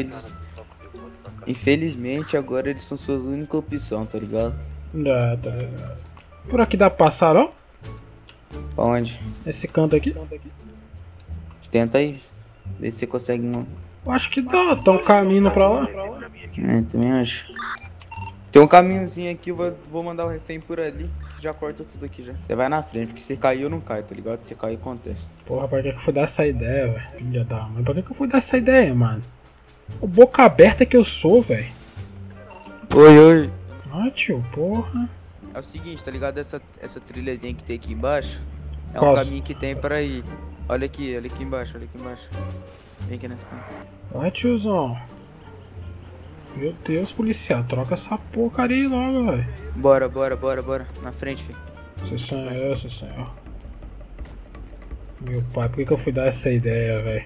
infelizmente agora eles são suas únicas opções, tá ligado? Ah, tá ligado. Por aqui dá pra passar, ó? Pra onde? Esse canto aqui? Tenta aí. Vê se você consegue uma. Eu acho que dá. Tá um caminho pra lá. É, também acho. Tem um caminhozinho aqui, eu vou mandar o refém por ali. Que já corta tudo aqui já. Você vai na frente, porque se cair eu não caio, tá ligado? Se cair acontece. Porra, pra que eu fui dar essa ideia, velho? Filha da mãe, pra que eu fui dar essa ideia, mano? O boca aberta que eu sou, velho. Oi. Ah, tio, porra. É o seguinte, tá ligado? Essa trilhazinha que tem aqui embaixo é Qual? um caminho que tem pra ir. Olha aqui embaixo, olha aqui embaixo. Vem aqui nessa caminho. Vai, tiozão. Meu Deus, policial, troca essa porcaria aí logo, velho. Bora. Na frente, filho. Sim, senhor, sim, senhor. Meu pai, por que eu fui dar essa ideia, velho?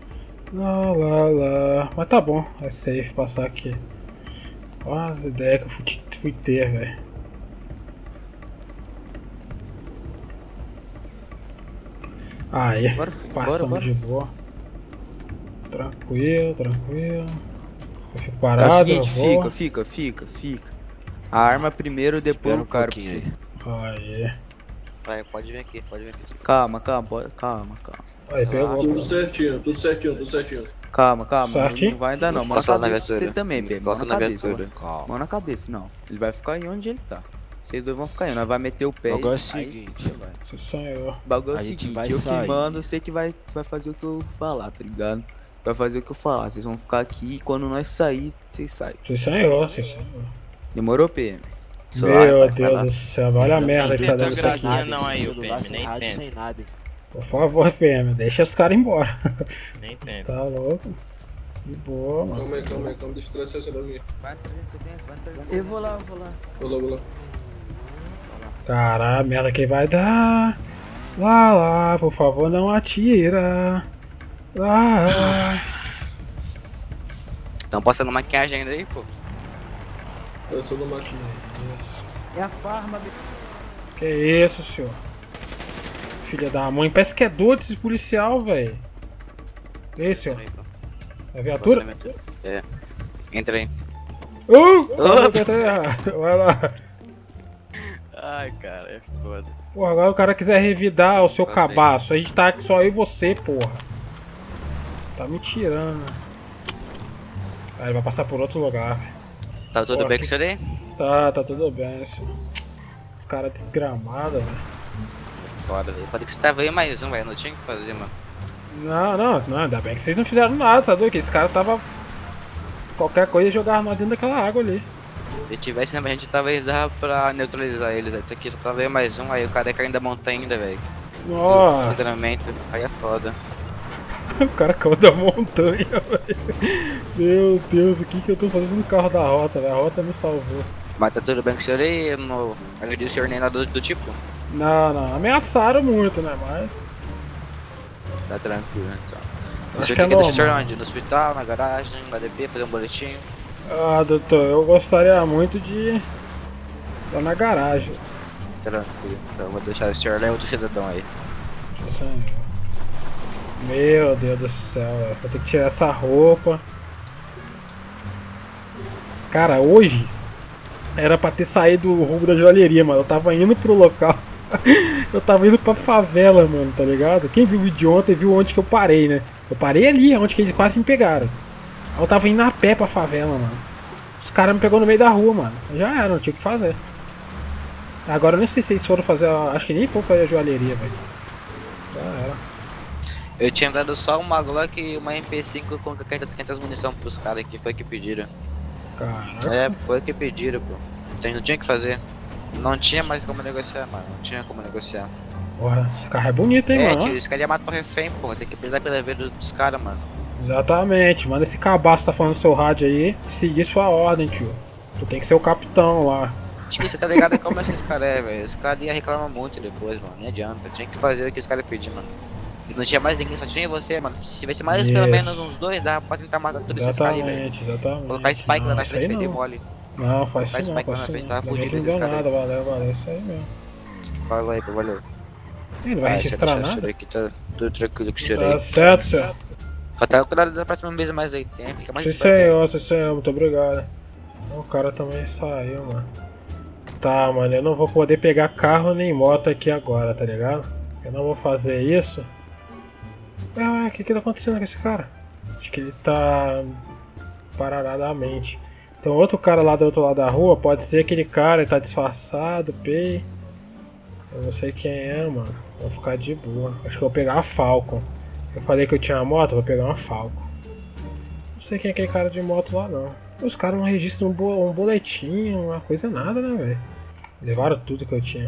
Lá. Mas tá bom, é safe passar aqui. Olha as ideias que eu fui ter, velho. Aí, Bora, filho. passamos Bora. de boa. Tranquilo. Eu fico É o parado, seguinte, eu vou. fica. A arma primeiro, depois Espera o um cara. pouquinho aí. Aí, Vai, pode vir aqui, pode vir aqui. Calma. aí pegou. Tudo certinho. Calma. Certinho? Não vai ainda não. Mão na Costa na cabeça viatura. você também, bebê. Mão Costa na na cabeça. viatura. Calma. Mão na cabeça, não. Ele vai ficar aí onde ele tá. Vocês dois vão ficar aí. Nós vai meter o pé. O negócio é o aí seguinte. você vai. Sim, senhor. O bagulho é o A gente seguinte, vai eu sair. que mando, você que vai fazer o que eu falar, tá ligado? Vai fazer o que eu falar. Vocês vão ficar aqui e quando nós sair, vocês saem. Sim, senhor. Demorou, PM? Meu Deus do céu, olha a merda que tá dando isso aqui. gracinha não aí, o celular PM, sem nem rádio, tenta. sem nada, hein? Por favor, PM, deixa os caras embora. Nem tempo. Tá louco? De boa, mano. Calma aí, deixa eu trazer essa daqui. Eu vou lá. Vou lá. Caralho, merda que vai dar. Lá, por favor, não atira. Lá. Estão passando maquiagem ainda aí, pô. Eu sou do máquina. É a farma, Que isso, senhor? Filha da mãe, parece que é doido esse policial, velho. E aí, senhor? Peraí, pô. É viatura? Passa na viatura. É. Entra aí. Vai lá. Ai, cara, é foda. Porra, agora o cara quiser revidar o seu Passei. cabaço. A gente tá aqui só eu e você, porra. Tá me tirando. Aí ele vai passar por outro lugar. Tá tudo Porra, bem com você aí? Tá tudo bem, senhor. Os caras desgramados, velho. Foda, velho. Pode que você tava aí mais um, velho. Não tinha o que fazer, mano. Não, ainda bem que vocês não fizeram nada, tá doido? Que esse cara tava Qualquer coisa jogava nós dentro daquela água ali. Se tivesse, a gente talvez dava pra neutralizar eles. Esse aqui só tava eu mais um, aí o cara é caindo da montanha ainda, velho. Nossa. Sinceramente, aí é foda. O cara caiu da montanha, velho. Meu Deus, o que eu tô fazendo no carro da rota, velho? A rota me salvou. Mas tá tudo bem com o senhor aí? Eu não agredi o senhor nem nada do tipo? Não. Ameaçaram muito, né? Mas. Tá tranquilo, então. O Acho senhor que é quer deixar o senhor normal. onde? No hospital, na garagem, no HDP, fazer um boletim? Ah, doutor, eu gostaria muito de ir lá na garagem. Tranquilo, então eu vou deixar o senhor lá e outro cidadão aí. Meu Deus do céu, velho. Vou ter que tirar essa roupa. Cara, hoje era pra ter saído do rumo da joalheria, mano. Eu tava indo pro local. Eu tava indo pra favela, mano, tá ligado? Quem viu o vídeo de ontem viu onde que eu parei, né? Eu parei ali, onde que eles quase me pegaram. Eu tava indo a pé pra favela, mano. Os caras me pegou no meio da rua, mano. Já era, não tinha o que fazer. Agora eu nem sei se eles foram fazer. Acho que nem foram fazer a joalheria, velho. Já era. Eu tinha dado só uma Glock e uma MP5 com 500 munição pros caras que foi que pediram. Caraca. É, foi que pediram, pô. Então não tinha o que fazer. Não tinha mais como negociar, mano. Não tinha como negociar. Porra, esse carro é bonito, hein, mano? Tio, esse cara ia matar o refém, porra. Tem que pegar pela vida dos caras, mano. Exatamente, manda esse cabaço tá falando no seu rádio aí e seguir sua ordem, tio. Tu tem que ser o capitão lá. Tio, você tá ligado como esses caras é, velho? Os caras iam reclamar muito depois, mano. Nem adianta. Tinha que fazer o que os caras pediam, mano. E não tinha mais ninguém, só tinha você, mano. Se tivesse mais pelo menos uns dois, dá pra tentar matar todos esses caras aí, velho. Exatamente. Colocar Spike lá na frente foi de mole. Não, faz Colocar isso não, Spike lá faz na isso frente, não. tava Não fudido deu esses caras nada, aí. valeu, isso aí mesmo. Fala aí, pô, valeu. Ele não vai registrar nada? Aqui, tá tudo tranquilo com o senhor Tá aí. certo, senhor. Só tá cuidado da próxima vez mais aí, tem, fica mais Sim, senhor, muito obrigado. O cara também saiu, mano. Tá, mano, eu não vou poder pegar carro nem moto aqui agora, tá ligado? Eu não vou fazer isso. Ah, o que tá acontecendo com esse cara? Acho que ele tá paradamente. Então outro cara lá do outro lado da rua, pode ser aquele cara, ele tá disfarçado, pei. Eu não sei quem é, mano. Vou ficar de boa. Acho que eu vou pegar a Falcon. Eu falei que eu tinha uma moto, vou pegar uma Falcon. Não sei quem é aquele cara de moto lá não. Os caras não registram um boletim, uma coisa nada, né, velho? Levaram tudo que eu tinha.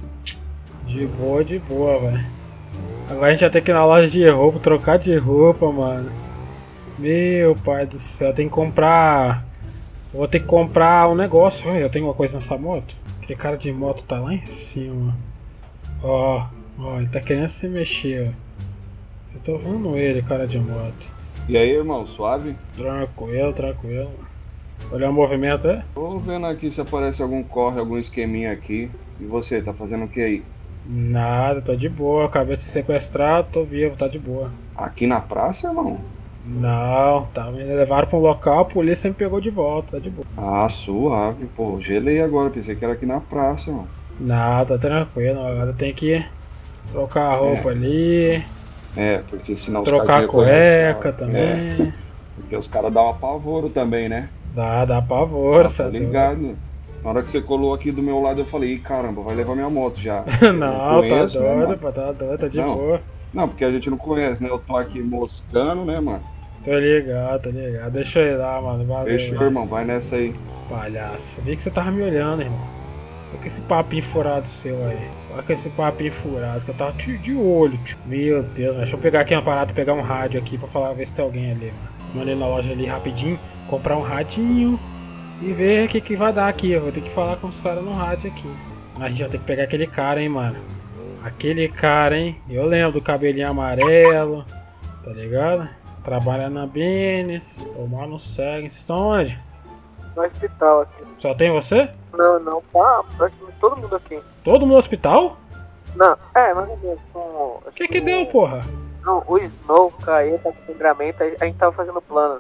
De boa, velho. Agora a gente vai ter que ir na loja de roupa, trocar de roupa, mano. Meu pai do céu, tem que comprar. Vou ter que comprar um negócio. Eu tenho uma coisa nessa moto. Aquele cara de moto tá lá em cima. Ó, ele tá querendo se mexer, ó. Eu tô vendo ele, cara de moto. E aí, irmão, suave? Tranquilo. Olha o movimento, é? Tô vendo aqui se aparece algum corre, algum esqueminha aqui. E você, tá fazendo o que aí? Nada, tô de boa. Acabei de ser sequestrado, tô vivo, tá de boa. Aqui na praça, irmão? Não, tá, me levaram pra um local, a polícia me pegou de volta, tá de boa. Ah, suave. Pô, gelei agora, pensei que era aqui na praça, irmão. Nada, tá tranquilo. Agora tem que trocar a roupa ali. Porque senão trocar os caras a cueca também. Porque os caras dão apavoro também, né? Dá pavor, tá ligado? Na hora que você colou aqui do meu lado, eu falei, caramba, vai levar minha moto já. Não, conheço, tá doido, né, pô, tá doido, tá de Não. boa. Não, porque a gente não conhece, né? Eu tô aqui moscando, né, mano? Tô ligado. Deixa eu ir lá, mano. Valeu. Fechou, irmão, vai nessa aí. Palhaço. Eu vi que você tava me olhando, irmão. Olha com esse papinho furado seu aí. Olha com esse papinho furado, que eu tava de olho, tio. Meu Deus, deixa eu pegar aqui uma parada, pegar um rádio aqui pra falar, ver se tem alguém ali, mano. Mandei na loja ali rapidinho, comprar um radinho e ver o que vai dar aqui. Eu vou ter que falar com os caras no rádio aqui. A gente vai ter que pegar aquele cara, hein, mano. Aquele cara, hein. Eu lembro do cabelinho amarelo, tá ligado? Trabalha na Benes, o mal não segue. Vocês estão onde? No hospital aqui. Só tem você? Não, tá praticamente todo mundo aqui. Todo mundo no hospital? Não, mais ou menos. O que deu, porra? Não, o Snow caiu, tá com sangramento, a gente tava fazendo plano.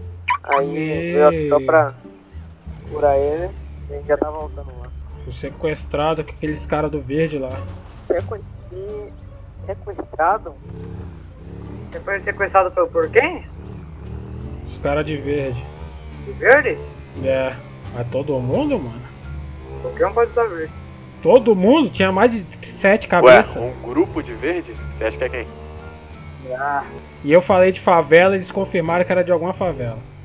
Aí veio só pra curar ele, e a gente já tá voltando lá. Fui sequestrado com aqueles caras do verde lá. Sequestrado? Você foi sequestrado por quem? Os caras de verde. De verde? Mas todo mundo, mano? Qualquer um pode estar verde. Todo mundo? Tinha mais de 7 cabeças. Ué, um grupo de verde? Você acha que é quem? E eu falei de favela e eles confirmaram que era de alguma favela.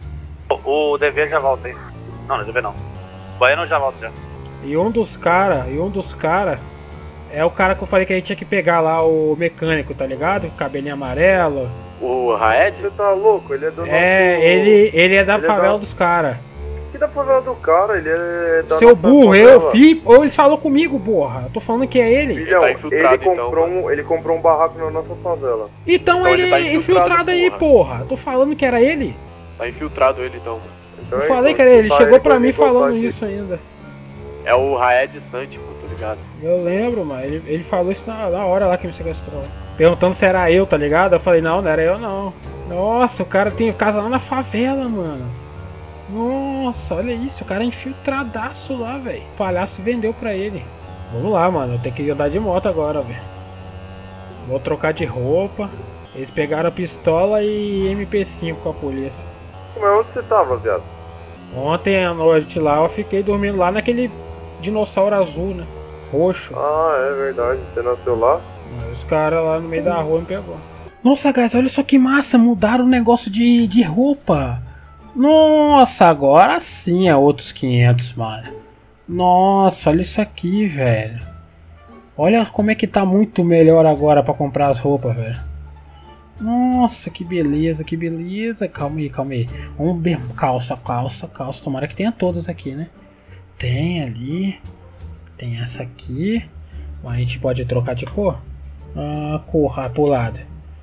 O dever já volta aí. Não, não, dever não. O Baiano já volta já. E um dos cara é o cara que eu falei que a gente tinha que pegar lá, o mecânico, tá ligado? Cabelinho amarelo. O Raed? Você tá louco? Ele é do nosso... ele é da favela dos caras. Que da favela do cara? Ele é da Seu nossa burro, favela. ou eles falou comigo, porra. Eu tô falando que é ele. Filhão, ele comprou um barraco na nossa favela. Então ele tá é infiltrado aí, porra. Eu tô falando que era ele. Tá infiltrado ele então. Então Eu falei que era ele, chegou pra mim falando isso ainda. É o Raed Santi, pô, tô ligado. Eu lembro, mano. Ele falou isso na hora lá que me sequestrou. Perguntando se era eu, tá ligado? Eu falei, não era eu não. Nossa, o cara tem casa lá na favela, mano. Nossa, olha isso, o cara é infiltradaço lá, velho. O palhaço vendeu pra ele. Vamos lá, mano, eu tenho que andar de moto agora, velho. Vou trocar de roupa. Eles pegaram a pistola e MP5 com a polícia. Mas onde você tava, viado? Ontem à noite lá, eu fiquei dormindo lá naquele dinossauro azul, né? Roxo. Ah, é verdade, você nasceu lá? Os caras lá no meio da rua me pegou. Nossa, guys, olha só que massa, mudaram o negócio de roupa. Nossa, agora sim é outros 500, mano. Nossa, olha isso aqui, velho. Olha como é que tá muito melhor agora pra comprar as roupas, velho. Nossa, que beleza, que beleza. Calma aí, calma aí. Vamos ver. Calça. Tomara que tenha todas aqui, né? Tem ali. Tem essa aqui. A gente pode trocar de cor? Cor pro lado.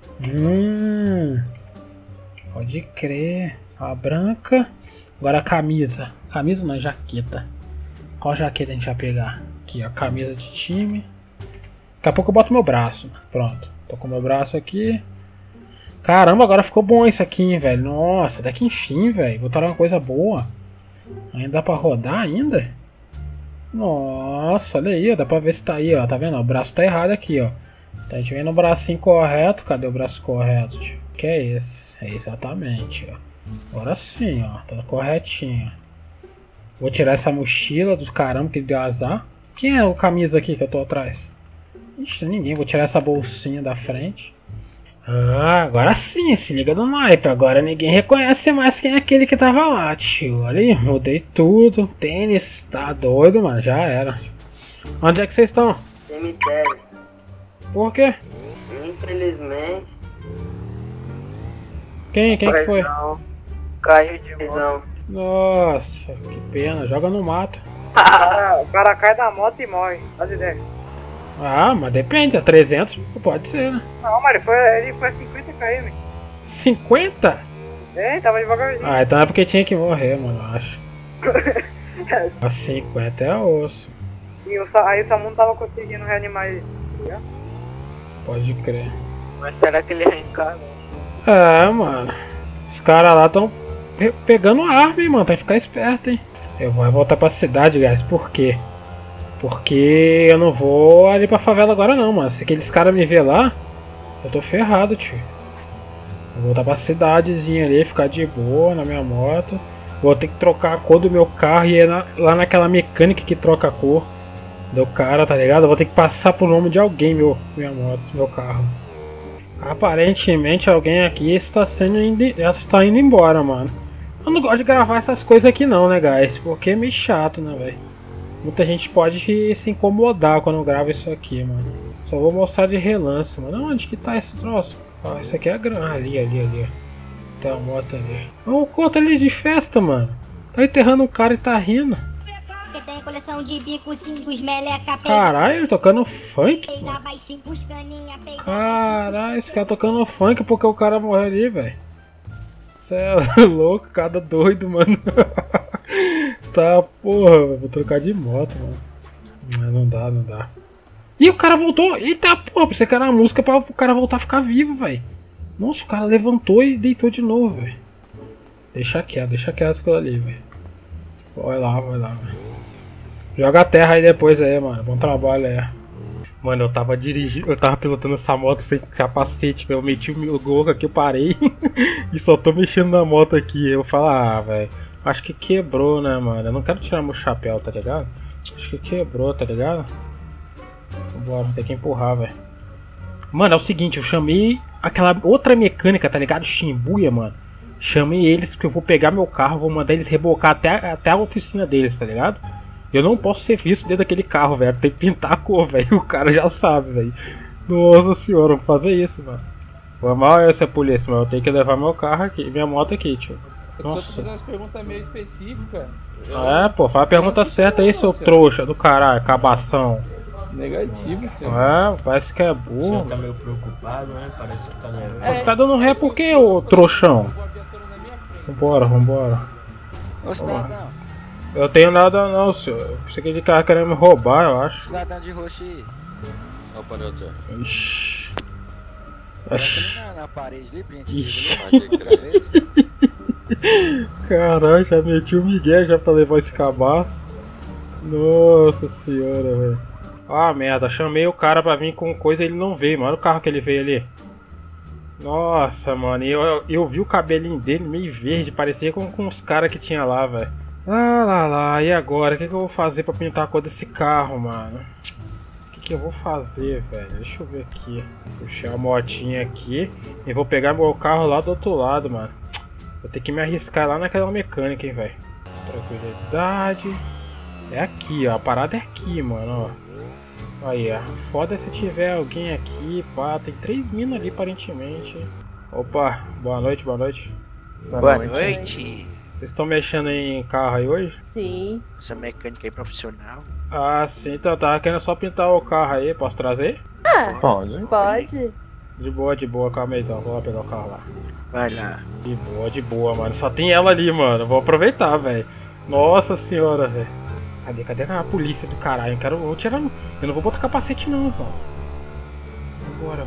Pode crer. A branca. Agora a camisa. Camisa não, jaqueta. Qual jaqueta a gente vai pegar? Aqui, a camisa de time. Daqui a pouco eu boto meu braço. Pronto. Tô com meu braço aqui. Caramba, agora ficou bom isso aqui, hein, velho. Nossa, até que enfim, velho. Botaram uma coisa boa. Ainda dá pra rodar ainda? Nossa, olha aí, ó. Dá pra ver se tá aí, ó. Tá vendo? O braço tá errado aqui, ó. Tá, a gente vem no bracinho correto. Cadê o braço correto, tio? Que é esse? É exatamente, ó. Agora sim, ó. Tá corretinho. Vou tirar essa mochila dos caramba que deu azar. Quem é o camisa aqui que eu tô atrás? Ixi, ninguém. Vou tirar essa bolsinha da frente. Ah, agora sim, se liga do naipe. Agora ninguém reconhece mais quem é aquele que tava lá, tio. Olha aí, mudei tudo. Tênis, tá doido, mano. Já era. Onde é que vocês estão? Cemitério. Por quê? Infelizmente. Quem que foi? Não. Caiu de visão. Nossa, que pena. Joga no mato. O cara cai da moto e morre. As ideias. Ah, mas depende. A 300 pode ser, né? Não, mas ele foi a 50 km. 50? É, tava devagarzinho. Ah, então é porque tinha que morrer, mano, eu acho. A 50 é osso. E aí o Samu não tava conseguindo reanimar ele. Pode crer. Mas será que ele reencarna? É, mano. Os caras lá tão pegando arma, hein, mano. Tem que ficar esperto, hein. Eu vou voltar pra cidade, guys. Por quê? Porque eu não vou ali pra favela agora não, mano. Se aqueles caras me ver lá, eu tô ferrado, tio. Vou voltar pra cidadezinha ali, ficar de boa na minha moto. Vou ter que trocar a cor do meu carro e ir lá naquela mecânica que troca a cor do cara, tá ligado? Eu vou ter que passar pro nome de alguém minha moto, meu carro. Aparentemente alguém aqui já está indo embora, mano. Eu não gosto de gravar essas coisas aqui não, né, guys? Porque é meio chato, né, velho? Muita gente pode se incomodar quando eu gravo isso aqui, mano. Só vou mostrar de relance, mano. Onde que tá esse troço? Ah, isso aqui é a grana. Ali, ó. Tem uma moto ali. Olha o conto ali de festa, mano. Tá enterrando um cara e tá rindo. Tem coleção de bicos, 5 meleca. Caralho, tocando funk? Caralho, esse cara tocando funk porque o cara morreu ali, velho. Cê é louco, cada doido, mano. Tá, porra, vou trocar de moto, mano. Mas não dá. Ih, o cara voltou. Eita, porra, pensei que era uma música pra o cara voltar a ficar vivo, velho. Nossa, o cara levantou e deitou de novo, velho. Deixa quieto aquilo ali, velho. Vai lá, velho. Joga a terra aí depois aí, mano. Bom trabalho aí. Mano, eu tava pilotando essa moto sem capacete, velho. Eu meti o meu gol aqui, eu parei. E só tô mexendo na moto aqui. Eu falo, velho. Acho que quebrou, né, mano? Eu não quero tirar meu chapéu, tá ligado? Acho que quebrou, tá ligado? Vambora, tem que empurrar, velho. Mano, é o seguinte, eu chamei aquela outra mecânica, tá ligado? Shibuya, mano. Chamei eles que eu vou pegar meu carro, vou mandar eles rebocar até a oficina deles, tá ligado? Eu não posso ser visto dentro daquele carro, velho. Tem que pintar a cor, velho. O cara já sabe, velho. Nossa senhora, vamos fazer isso, mano. Foi mal essa polícia, mas eu tenho que levar meu carro aqui, minha moto aqui, tio. Eu só tô fazendo umas perguntas meio específicas. Pô, faz a pergunta certa aí, seu trouxa do caralho, cabação. Negativo, senhor. Parece que é burro. O senhor tá meio preocupado, né? Parece que tá nervoso. Tá dando ré por quê, ô trouxão? Vambora. Ô, cidadão. Eu tenho nada não, senhor. Você que de carro querendo me roubar, eu acho. Cidadão de roxo aí. Ó, parou, Ixi. Na parede ali pra gente Caralho, já meti o Miguel já pra levar esse cabaço. Nossa senhora, velho. Ah, merda, chamei o cara pra vir com coisa e ele não veio, mano. Olha o carro que ele veio ali. Nossa, mano, eu vi o cabelinho dele meio verde, parecia com os caras que tinha lá, velho. Lá, e agora? O que eu vou fazer pra pintar a cor desse carro, mano? O que eu vou fazer, velho? Deixa eu ver aqui. Puxar a motinha aqui e vou pegar meu carro lá do outro lado, mano. Vou ter que me arriscar lá naquela mecânica, hein, velho. Tranquilidade. É aqui, ó. A parada é aqui, mano, ó. Aí, ó. Foda se tiver alguém aqui, pá. Tem 3 minas ali, aparentemente. Opa, boa noite. Boa noite. Vocês estão mexendo em carro aí hoje? Sim. Essa mecânica aí profissional. Ah, sim. Então, tava querendo só pintar o carro aí. Posso trazer? Pode. De boa. Calma aí, então. Vou lá pegar o carro lá. Vai lá. De boa, mano. Só tem ela ali, mano. Vou aproveitar, velho. Nossa senhora, velho. Cadê a polícia do caralho? Eu vou tirar. Eu não vou botar capacete, não, mano. Vambora.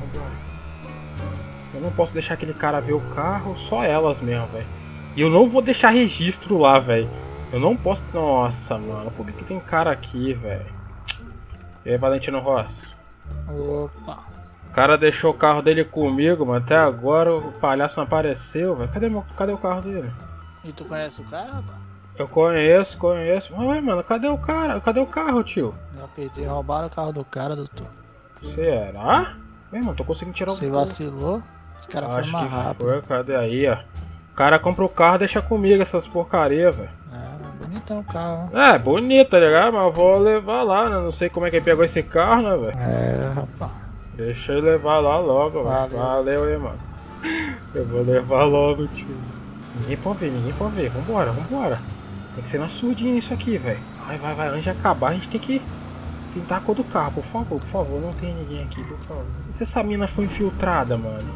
Eu não posso deixar aquele cara ver o carro. Só elas mesmo, velho. E eu não vou deixar registro lá, velho. Eu não posso... Nossa, mano. Por que tem cara aqui, velho? E aí, Valentino Rossi? Opa. O cara deixou o carro dele comigo, mano. Até agora o palhaço não apareceu, velho. Cadê o carro dele? E tu conhece o cara, rapaz? Eu conheço. Ué, mano, cadê o cara? Cadê o carro, tio? Já perdi, roubaram o carro do cara, doutor. Será? Meu irmão, tô conseguindo tirar o carro. Você vacilou? Os caras foram mais rápido. Foi, cadê aí, ó? O cara compra o carro e deixa comigo essas porcaria, velho. Bonitão o carro. É, bonito, tá ligado? Mas eu vou levar lá, né? Não sei como é que ele pegou esse carro, né, velho? Rapaz. Deixa eu levar lá logo, velho. Valeu aí, mano. Eu vou levar logo, tio. Ninguém pode ver. Vambora. Tem que ser na surdinha isso aqui, velho. Vai. Antes de acabar, a gente tem que pintar a cor do carro, por favor. Não tem ninguém aqui, por favor. E se essa mina foi infiltrada, mano?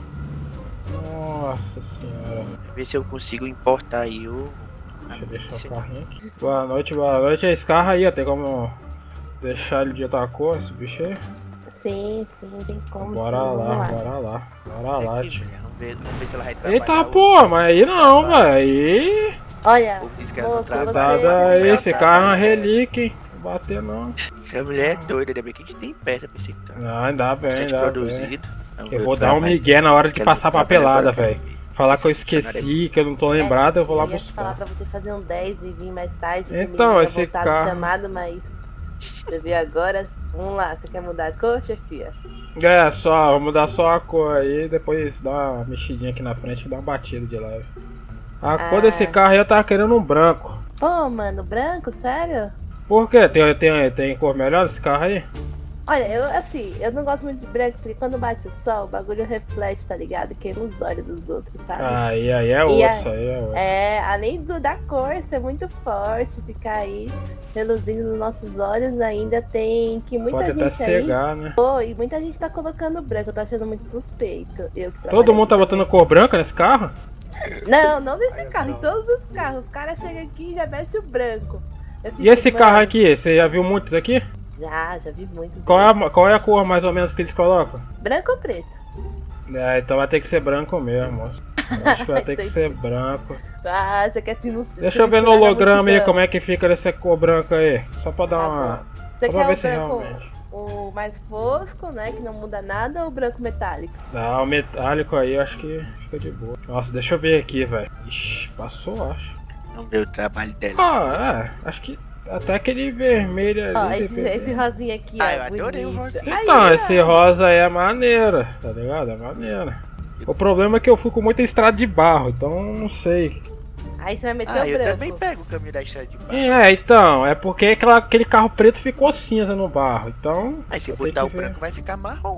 Nossa senhora. Ver se eu consigo importar aí o... Deixa eu deixar o carrinho aqui. Boa noite. Esse carro aí, ó. Tem como deixar ele de outra cor, esse bicho aí? Sim, tem como. Bora lá, tio. Vamos ver se ela vai trabalhar. Eita, pô, mas aí não, velho. Aí... Olha, Esse carro é uma relíquia, hein? Não bater não. Essa mulher é doida, ainda bem que a gente tem peça pra esse carro. Não, ainda bem. Produzido. Eu vou dar um migué na hora de passar papelada, velho. Falar que eu esqueci, que eu não tô lembrado, eu vou lá buscar. Falar pra você fazer um 10 e vir mais tarde. Então, esse carro... chamado, mas você viu agora. Vamos lá, você quer mudar a cor, chefia? É, vou mudar só a cor aí, depois dá uma mexidinha aqui na frente e dá uma batida de leve. A cor desse carro aí eu tava querendo um branco. Pô, mano, branco? Sério? Por quê? Tem cor melhor desse carro aí? Olha, eu não gosto muito de branco, porque quando bate o sol, o bagulho reflete, tá ligado? Queima os olhos dos outros, sabe? Aí é osso, além da cor ser muito forte, ficar aí reluzindo nos nossos olhos, ainda tem que muita Pode gente até cegar, né? Pô, e muita gente tá colocando branco, eu tô achando muito suspeito. Todo mundo tá botando cor branca nesse carro? Não nesse carro, em todos os carros. Os caras chegam aqui e já metem o branco. E esse carro aqui, você já viu muitos aqui? Já vi muito. Qual é a cor mais ou menos que eles colocam? Branco ou preto? É, então vai ter que ser branco mesmo, moço. Acho que vai ter que ser branco. Ah, você quer assim Deixa eu ver no holograma aí como é que fica essa cor branca aí. Só pra dar uma... Você quer ver se realmente... o mais fosco, né, que não muda nada, ou o branco metálico? Não, o metálico aí eu acho que fica de boa. Nossa, deixa eu ver aqui, velho. Ixi, passou, acho. Não deu o trabalho dela. Acho que até aquele vermelho ali. Esse rosinha aqui, eu adorei o rosinha. Então, esse rosa aí é maneiro, tá ligado? É maneiro. O problema é que eu fui com muita estrada de barro, então não sei. Aí você vai meter o eu branco. também pego o caminho da estrada de barro. Então, é porque aquele carro preto ficou cinza no barro, então... Aí se botar o branco vai ficar marrom.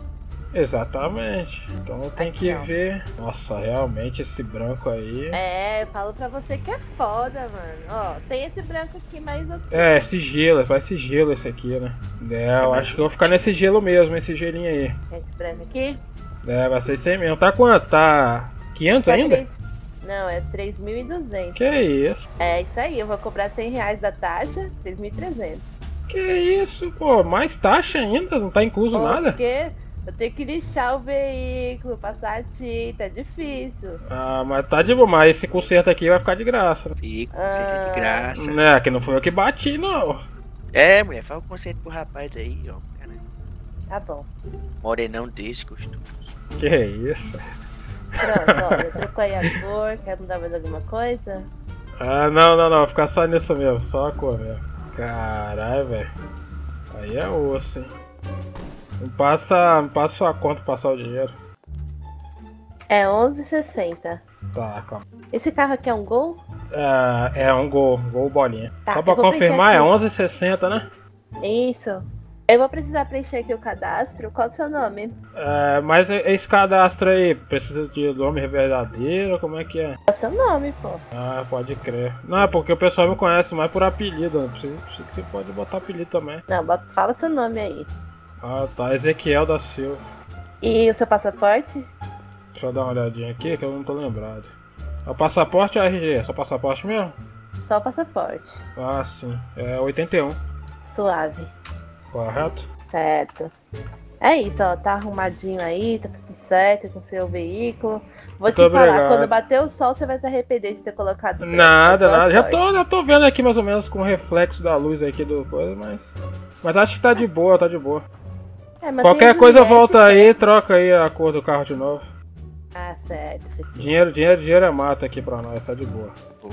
Exatamente. Então eu tenho que ver. Nossa, realmente esse branco aí. É, eu falo pra você que é foda, mano. Ó, tem esse branco aqui, mas o É, esse gelo, vai ser gelo esse aqui, né? É, eu acho que eu vou ficar nesse gelo mesmo, esse gelinho aí. esse branco aqui? É, vai ser isso aí mesmo. Tá quanto? Tá 500 ainda? Não, é 3.200. Que isso? É isso aí, eu vou cobrar R$100 da taxa, 3.300. Que isso, pô? Mais taxa ainda? Não tá incluso nada? Porque eu tenho que lixar o veículo, passar a tinta, é difícil. Ah, mas tá de boa, mas esse conserto aqui vai ficar de graça. Fica, conserto é de graça. É, que não foi eu que bati, não. É, mulher, fala o conserto pro rapaz aí, ó. Cara. Tá bom. Morenão desse, gostoso. Que isso? Pronto, ó, eu troco aí a cor, quer mudar mais alguma coisa? Ah, não, vou ficar só nisso mesmo, só a cor mesmo. Caralho, velho. Aí é osso, hein. Não passa sua conta pra passar o dinheiro. É 11,60. Tá, calma. Esse carro aqui é um Gol? É um gol bolinha. Tá, só pra eu vou confirmar, é preencher 11,60, né? Isso. Eu vou precisar preencher aqui o cadastro. Qual é o seu nome? Mas esse cadastro aí precisa de nome verdadeiro? Como é que é? Qual é o seu nome, pô? Ah, pode crer. Não, é porque o pessoal me conhece mais por apelido. Não precisa, você pode botar apelido também. Não, fala seu nome aí. Ah, tá. Ezequiel da Silva. E o seu passaporte? Deixa eu dar uma olhadinha aqui que eu não tô lembrado. É o passaporte ou a RG? É só passaporte mesmo? Só o passaporte. Ah, sim. É 81. Suave. Correto? Certo. É isso, ó. Tá arrumadinho aí, tá tudo certo com o seu veículo. Vou te falar, quando bater o sol, você vai se arrepender de ter colocado. Nada. Já tô vendo aqui mais ou menos com o reflexo da luz aqui do coisa, mas acho que tá de boa, tá de boa. Qualquer coisa volta aí, troca aí a cor do carro de novo. Ah, certo. Dinheiro é mata aqui pra nós, tá de boa.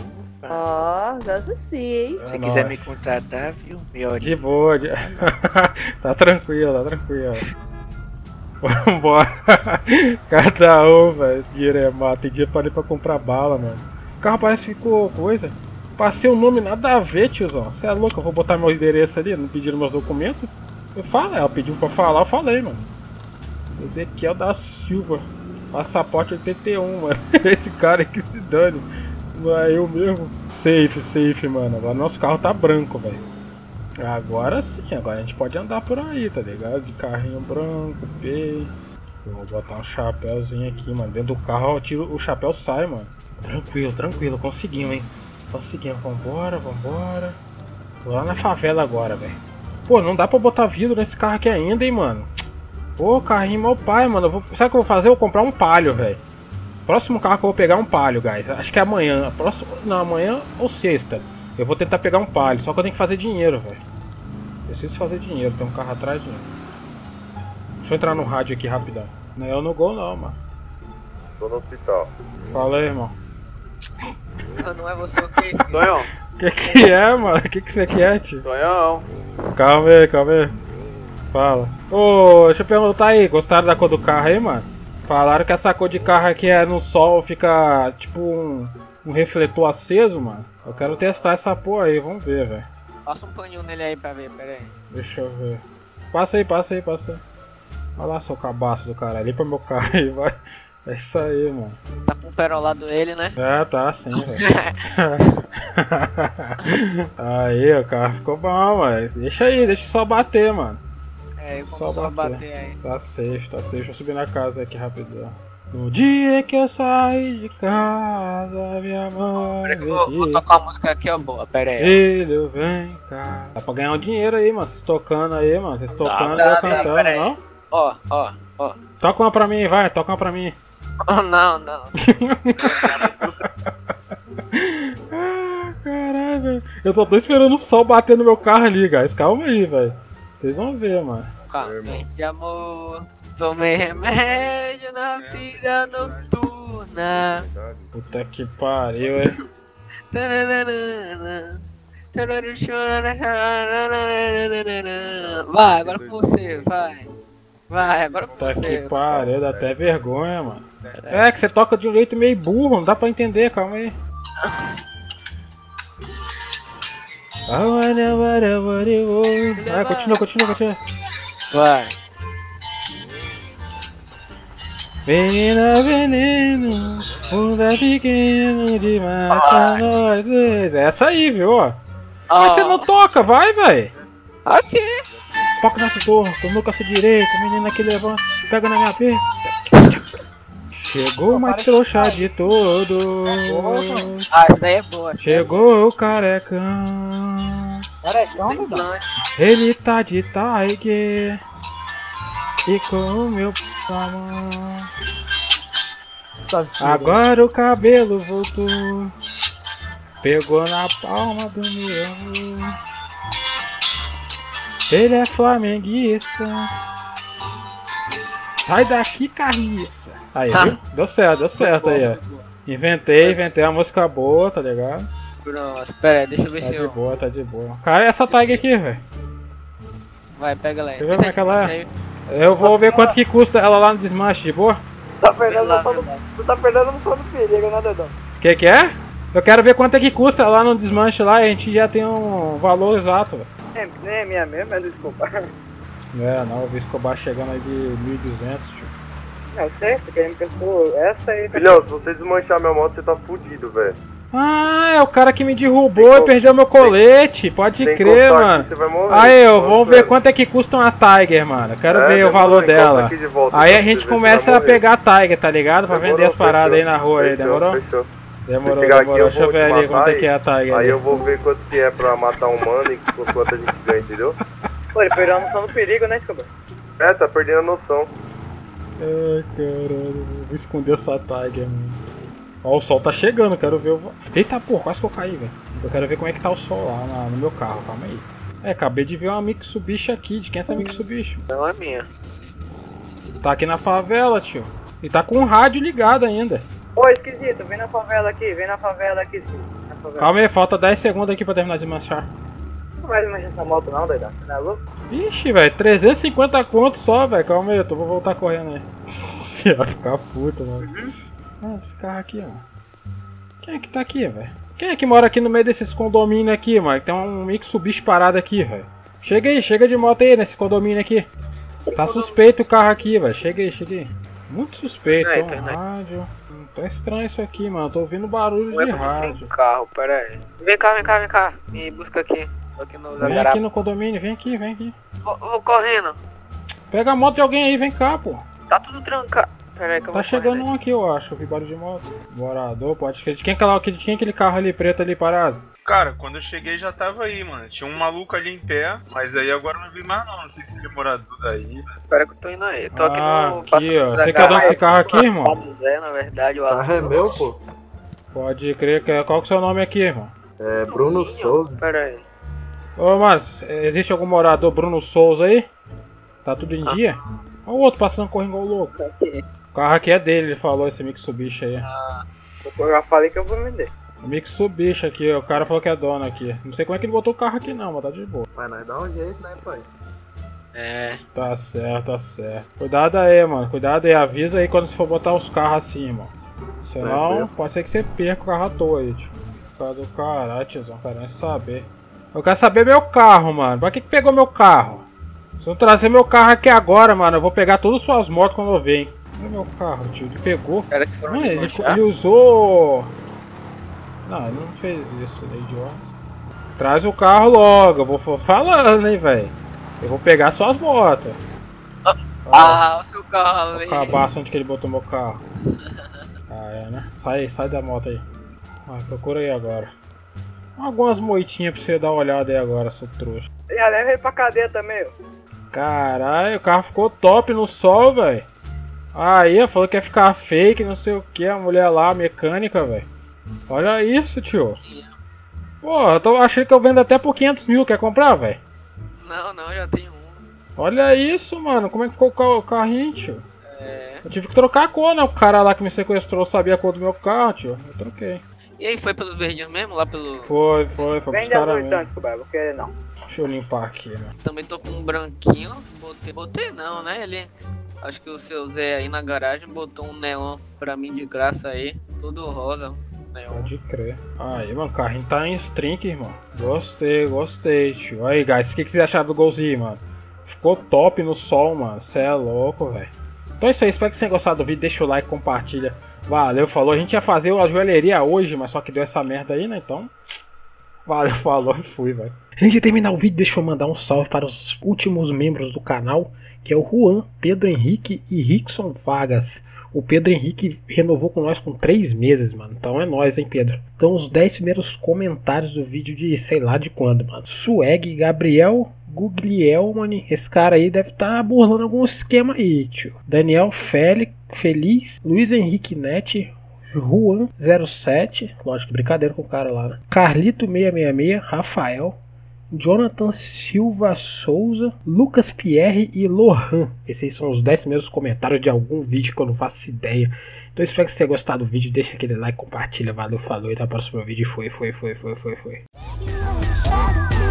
Ó, gosto sim, hein? Se quiser me contratar, viu? De boa, tá tranquilo. Vambora. Cada um, velho. Dinheiro é mata. Tem dinheiro pra ir pra comprar bala, mano. O carro parece que ficou coisa. Passei o nome nada a ver, tiozão. Você é louco? Eu vou botar meu endereço ali, não pediram meus documentos. Eu falei, ela pediu pra falar, eu falei, mano. Ezequiel da Silva. Passaporte 81, mano. Esse cara que se dane. Não é eu mesmo. Safe, mano. Agora nosso carro tá branco, velho. Agora sim, agora a gente pode andar por aí, tá ligado? De carrinho branco, pei. Eu vou botar um chapéuzinho aqui, mano. Dentro do carro eu tiro, o chapéu sai, mano. Tranquilo. Conseguimos, hein? Conseguimos. Vambora. Tô lá na favela agora, velho. Pô, não dá pra botar vidro nesse carro aqui ainda, hein, mano. Pô, carrinho meu pai, mano. Sabe o que eu vou fazer? Eu vou comprar um Palio, velho. Próximo carro que eu vou pegar é um Palio, guys. Acho que é amanhã. Não, amanhã ou sexta. Eu vou tentar pegar um Palio. Só que eu tenho que fazer dinheiro, velho. Preciso fazer dinheiro. Tem um carro atrás de mim. Deixa eu entrar no rádio aqui rapidão. Não é eu no Gol, não, mano. Tô no hospital. Fala aí, irmão. Não é você o que? Tonhão. Que é, mano? O que você quer, tio? Tonhão. Calma aí. Fala. Ô, deixa eu perguntar aí. Gostaram da cor do carro aí, mano? Falaram que essa cor de carro aqui é no sol, fica tipo um refletor aceso, mano. Eu quero testar essa porra aí, vamos ver, velho. Passa um paninho nele aí pra ver, pera aí. Deixa eu ver. Passa aí. Olha lá, seu cabaço do cara. Limpa meu carro aí, vai. É isso aí, mano. Tá com o perolado ele, né? É, tá sim, velho. Aí, o carro ficou bom, mano. Deixa só bater, mano. É, eu vou só bater aí. Tá safe. Deixa eu subir na casa aqui rapidão. No dia que eu saí de casa, minha mãe. Vou tocar uma música aqui, ó, boa, pera aí. Filho, vem cá. Dá pra ganhar um dinheiro aí, mano. Vocês tocando aí, mano. Vocês tocando e eu cantando, não? Ó. Toca uma pra mim, vai. Toca uma pra mim. Não. Caralho, velho. Eu só tô esperando o sol bater no meu carro ali, guys. Calma aí, velho. Vocês vão ver, mano. Calma, de amor. Tomei remédio na vida noturna. Puta que pariu, hein? Vai, agora com você, vai. Vai, agora com Tá você. que pariu, dá até vergonha, mano. É que você toca de um jeito meio burro, não dá pra entender, calma aí. Vai, continua. Vai. Menina veneno, mundo é pequeno demais pra nós. Essa aí, viu? Mas você não toca, vai, véi. Ok. Toca nessa torre, tomou com a sua direita, menina que levanta, pega na minha perna. Chegou o mais trouxa de todos. Ah, essa daí é boa. Chegou o carecão. Carecão, não dá. Ele tá de Tiger. E com o meu p na mão. Agora o cabelo voltou. Pegou na palma do meu. Ele é flamenguista. Sai daqui, carniça. Aí, viu? Deu certo aí, ó. Inventei uma música boa, tá ligado? Pronto, pera aí, deixa eu ver Tá se eu... tá de boa. Cara, essa tag aqui, velho. Vai, pega ela aí. Deixa eu ver como é que ela é. Eu vou ver quanto que custa ela lá no desmanche, de boa? Tu tá perdendo no sono do perigo, né, Dedão? Que é? Eu quero ver quanto é que custa lá no desmanche lá e a gente já tem um valor exato, velho. Nem é minha mesmo, é do Escobar. É, não, eu vi Escobar chegando aí de 1.200, tio. Não, sei, porque ele me prestou essa aí. Filhão, se você desmanchar minha moto, você tá fudido, velho. Ah, é o cara que me derrubou e perdeu meu colete, pode crer, mano. Aí, vamos ver quanto é que custa uma Tiger, mano. Quero ver o valor dela. Aí a gente começa a pegar a Tiger, tá ligado? Pra vender as paradas aí na rua aí, demorou? Demorou. Deixa eu ver ali quanto é que é a Tiger. Aí eu vou ver quanto que é pra matar um mano e quanto a gente ganha, entendeu? Pô, ele perdeu a noção do perigo, né, Escobar? É, tá perdendo a noção. Ai, caralho, vou esconder essa Tiger, mano. Ó, o sol tá chegando, quero ver o... Eita, porra, quase que eu caí, velho. Eu quero ver como é que tá o sol lá no meu carro, calma aí. É, acabei de ver uma Mitsubishi aqui, de quem é essa Mitsubishi? Não é minha. Tá aqui na favela, tio. E tá com o rádio ligado ainda. Ô, esquisito, vem na favela aqui, Calma aí, falta 10 segundos aqui pra terminar de manchar. Não vai desmanchar essa moto não, doidão, você não é louco? Ixi, velho, 350 conto só, velho. Calma aí, eu vou voltar correndo aí. Ia ficar puto, mano. Ah, esse carro aqui, ó. Quem é que tá aqui, velho? Quem é que mora aqui no meio desses condomínios aqui, mano? Tem um Mitsubishi parado aqui, velho. Chega aí, chega de moto aí nesse condomínio aqui. Tá suspeito o carro aqui, velho. Chega aí. Muito suspeito, tem um rádio. Tá estranho isso aqui, mano. Tô ouvindo barulho de rádio. Carro, pera aí. Vem cá. Me busca aqui. Tô aqui no Vem aqui no condomínio, vem aqui. Vou correndo. Pega a moto de alguém aí, vem cá, pô. Tá tudo trancado. Pera aí que eu vou Tá chegando um aqui, eu acho. Eu vi barulho de moto. Morador, pode ser. De quem é aquele carro ali preto ali parado? Cara, quando eu cheguei já tava aí, mano. Tinha um maluco ali em pé, mas aí agora não vi mais não. Não sei se ele é morador daí. Espera que eu tô indo aí. Tô aqui no... Aqui, ó. Você quer dar esse carro aqui, irmão? Na verdade, o carro é meu, pô. Pode crer. Qual que é o seu nome aqui, irmão? É Bruno Souza. Pera aí. Ô, mano, existe algum morador Bruno Souza aí? Tá tudo em dia? Olha o outro passando correndo igual louco. O carro aqui é dele, ele falou, esse Mitsubishi aí. Eu já falei que eu vou vender. O Mitsubishi aqui, o cara falou que é dono aqui. Não sei como é que ele botou o carro aqui não, mas tá de boa. Mas nós dá um jeito, né, pai? É. Tá certo. Cuidado aí, mano. Cuidado aí, avisa aí quando você for botar os carros assim, irmão. Senão, pode ser que você perca o carro à toa aí, tio. Por causa do caralho, tiozão, querendo saber. Eu quero saber meu carro, mano. Pra que pegou meu carro? Se eu trazer meu carro aqui agora, mano, eu vou pegar todas as suas motos quando eu venho. Olha meu carro, tio. Ele pegou. Não, ele usou... Não, ele não fez isso, ele é idiota. Traz o carro logo, eu vou falando, hein, velho. Eu vou pegar suas motos. O seu carro ali. O cabaço onde que ele botou meu carro. É, né? Sai da moto aí. Procura aí agora. Algumas moitinhas pra você dar uma olhada aí agora, seu trouxa. Já leva ele pra cadeia também, ó. Caralho, o carro ficou top no sol, velho. Aí, falou que ia ficar fake, não sei o que, a mulher lá, a mecânica, velho. Olha isso, tio. Pô, eu tô achando que eu vendo até por 500 mil, quer comprar, velho? Não, já tenho um. Olha isso, mano, como é que ficou o carrinho, tio? Eu tive que trocar a cor, né? O cara lá que me sequestrou sabia a cor do meu carro, tio. Eu troquei. E aí, foi pelos verdinhos mesmo? Lá pelo... Foi pros caras mesmo. Porque não. Deixa eu limpar aqui, né? Também tô com um branquinho. Botei não, né? Ele... Acho que o seu Zé aí na garagem botou um neon pra mim de graça aí. Tudo rosa. Neon. Pode crer. Aí, mano, o carrinho tá em string, irmão. Gostei, tio. Aí, guys, o que vocês acharam do golzinho, mano? Ficou top no sol, mano. Cê é louco, velho. Então é isso aí. Espero que vocês tenham gostado do vídeo. Deixa o like, compartilha. Valeu, falou. A gente ia fazer a joalheria hoje, mas só que deu essa merda aí, né? Então... Valeu, falou e fui, velho. Antes de terminar o vídeo, deixa eu mandar um salve para os últimos membros do canal, que é o Juan, Pedro Henrique e Rickson Vargas. O Pedro Henrique renovou com nós com 3 meses, mano. Então é nóis, hein, Pedro. Então os 10 primeiros comentários do vídeo de sei lá de quando, mano. Swag, Gabriel, Gugliel, mano. Esse cara aí deve estar burlando algum esquema aí, tio. Daniel Feliz, Luiz Henrique Net, Juan 07, lógico, brincadeira com o cara lá, né? Carlito 666, Rafael, Jonathan Silva Souza, Lucas Pierre e Lohan. Esses são os 10 primeiros comentários de algum vídeo que eu não faço ideia. Então espero que você tenha gostado do vídeo. Deixa aquele like, compartilha. Valeu, falou e até o próximo vídeo. Foi.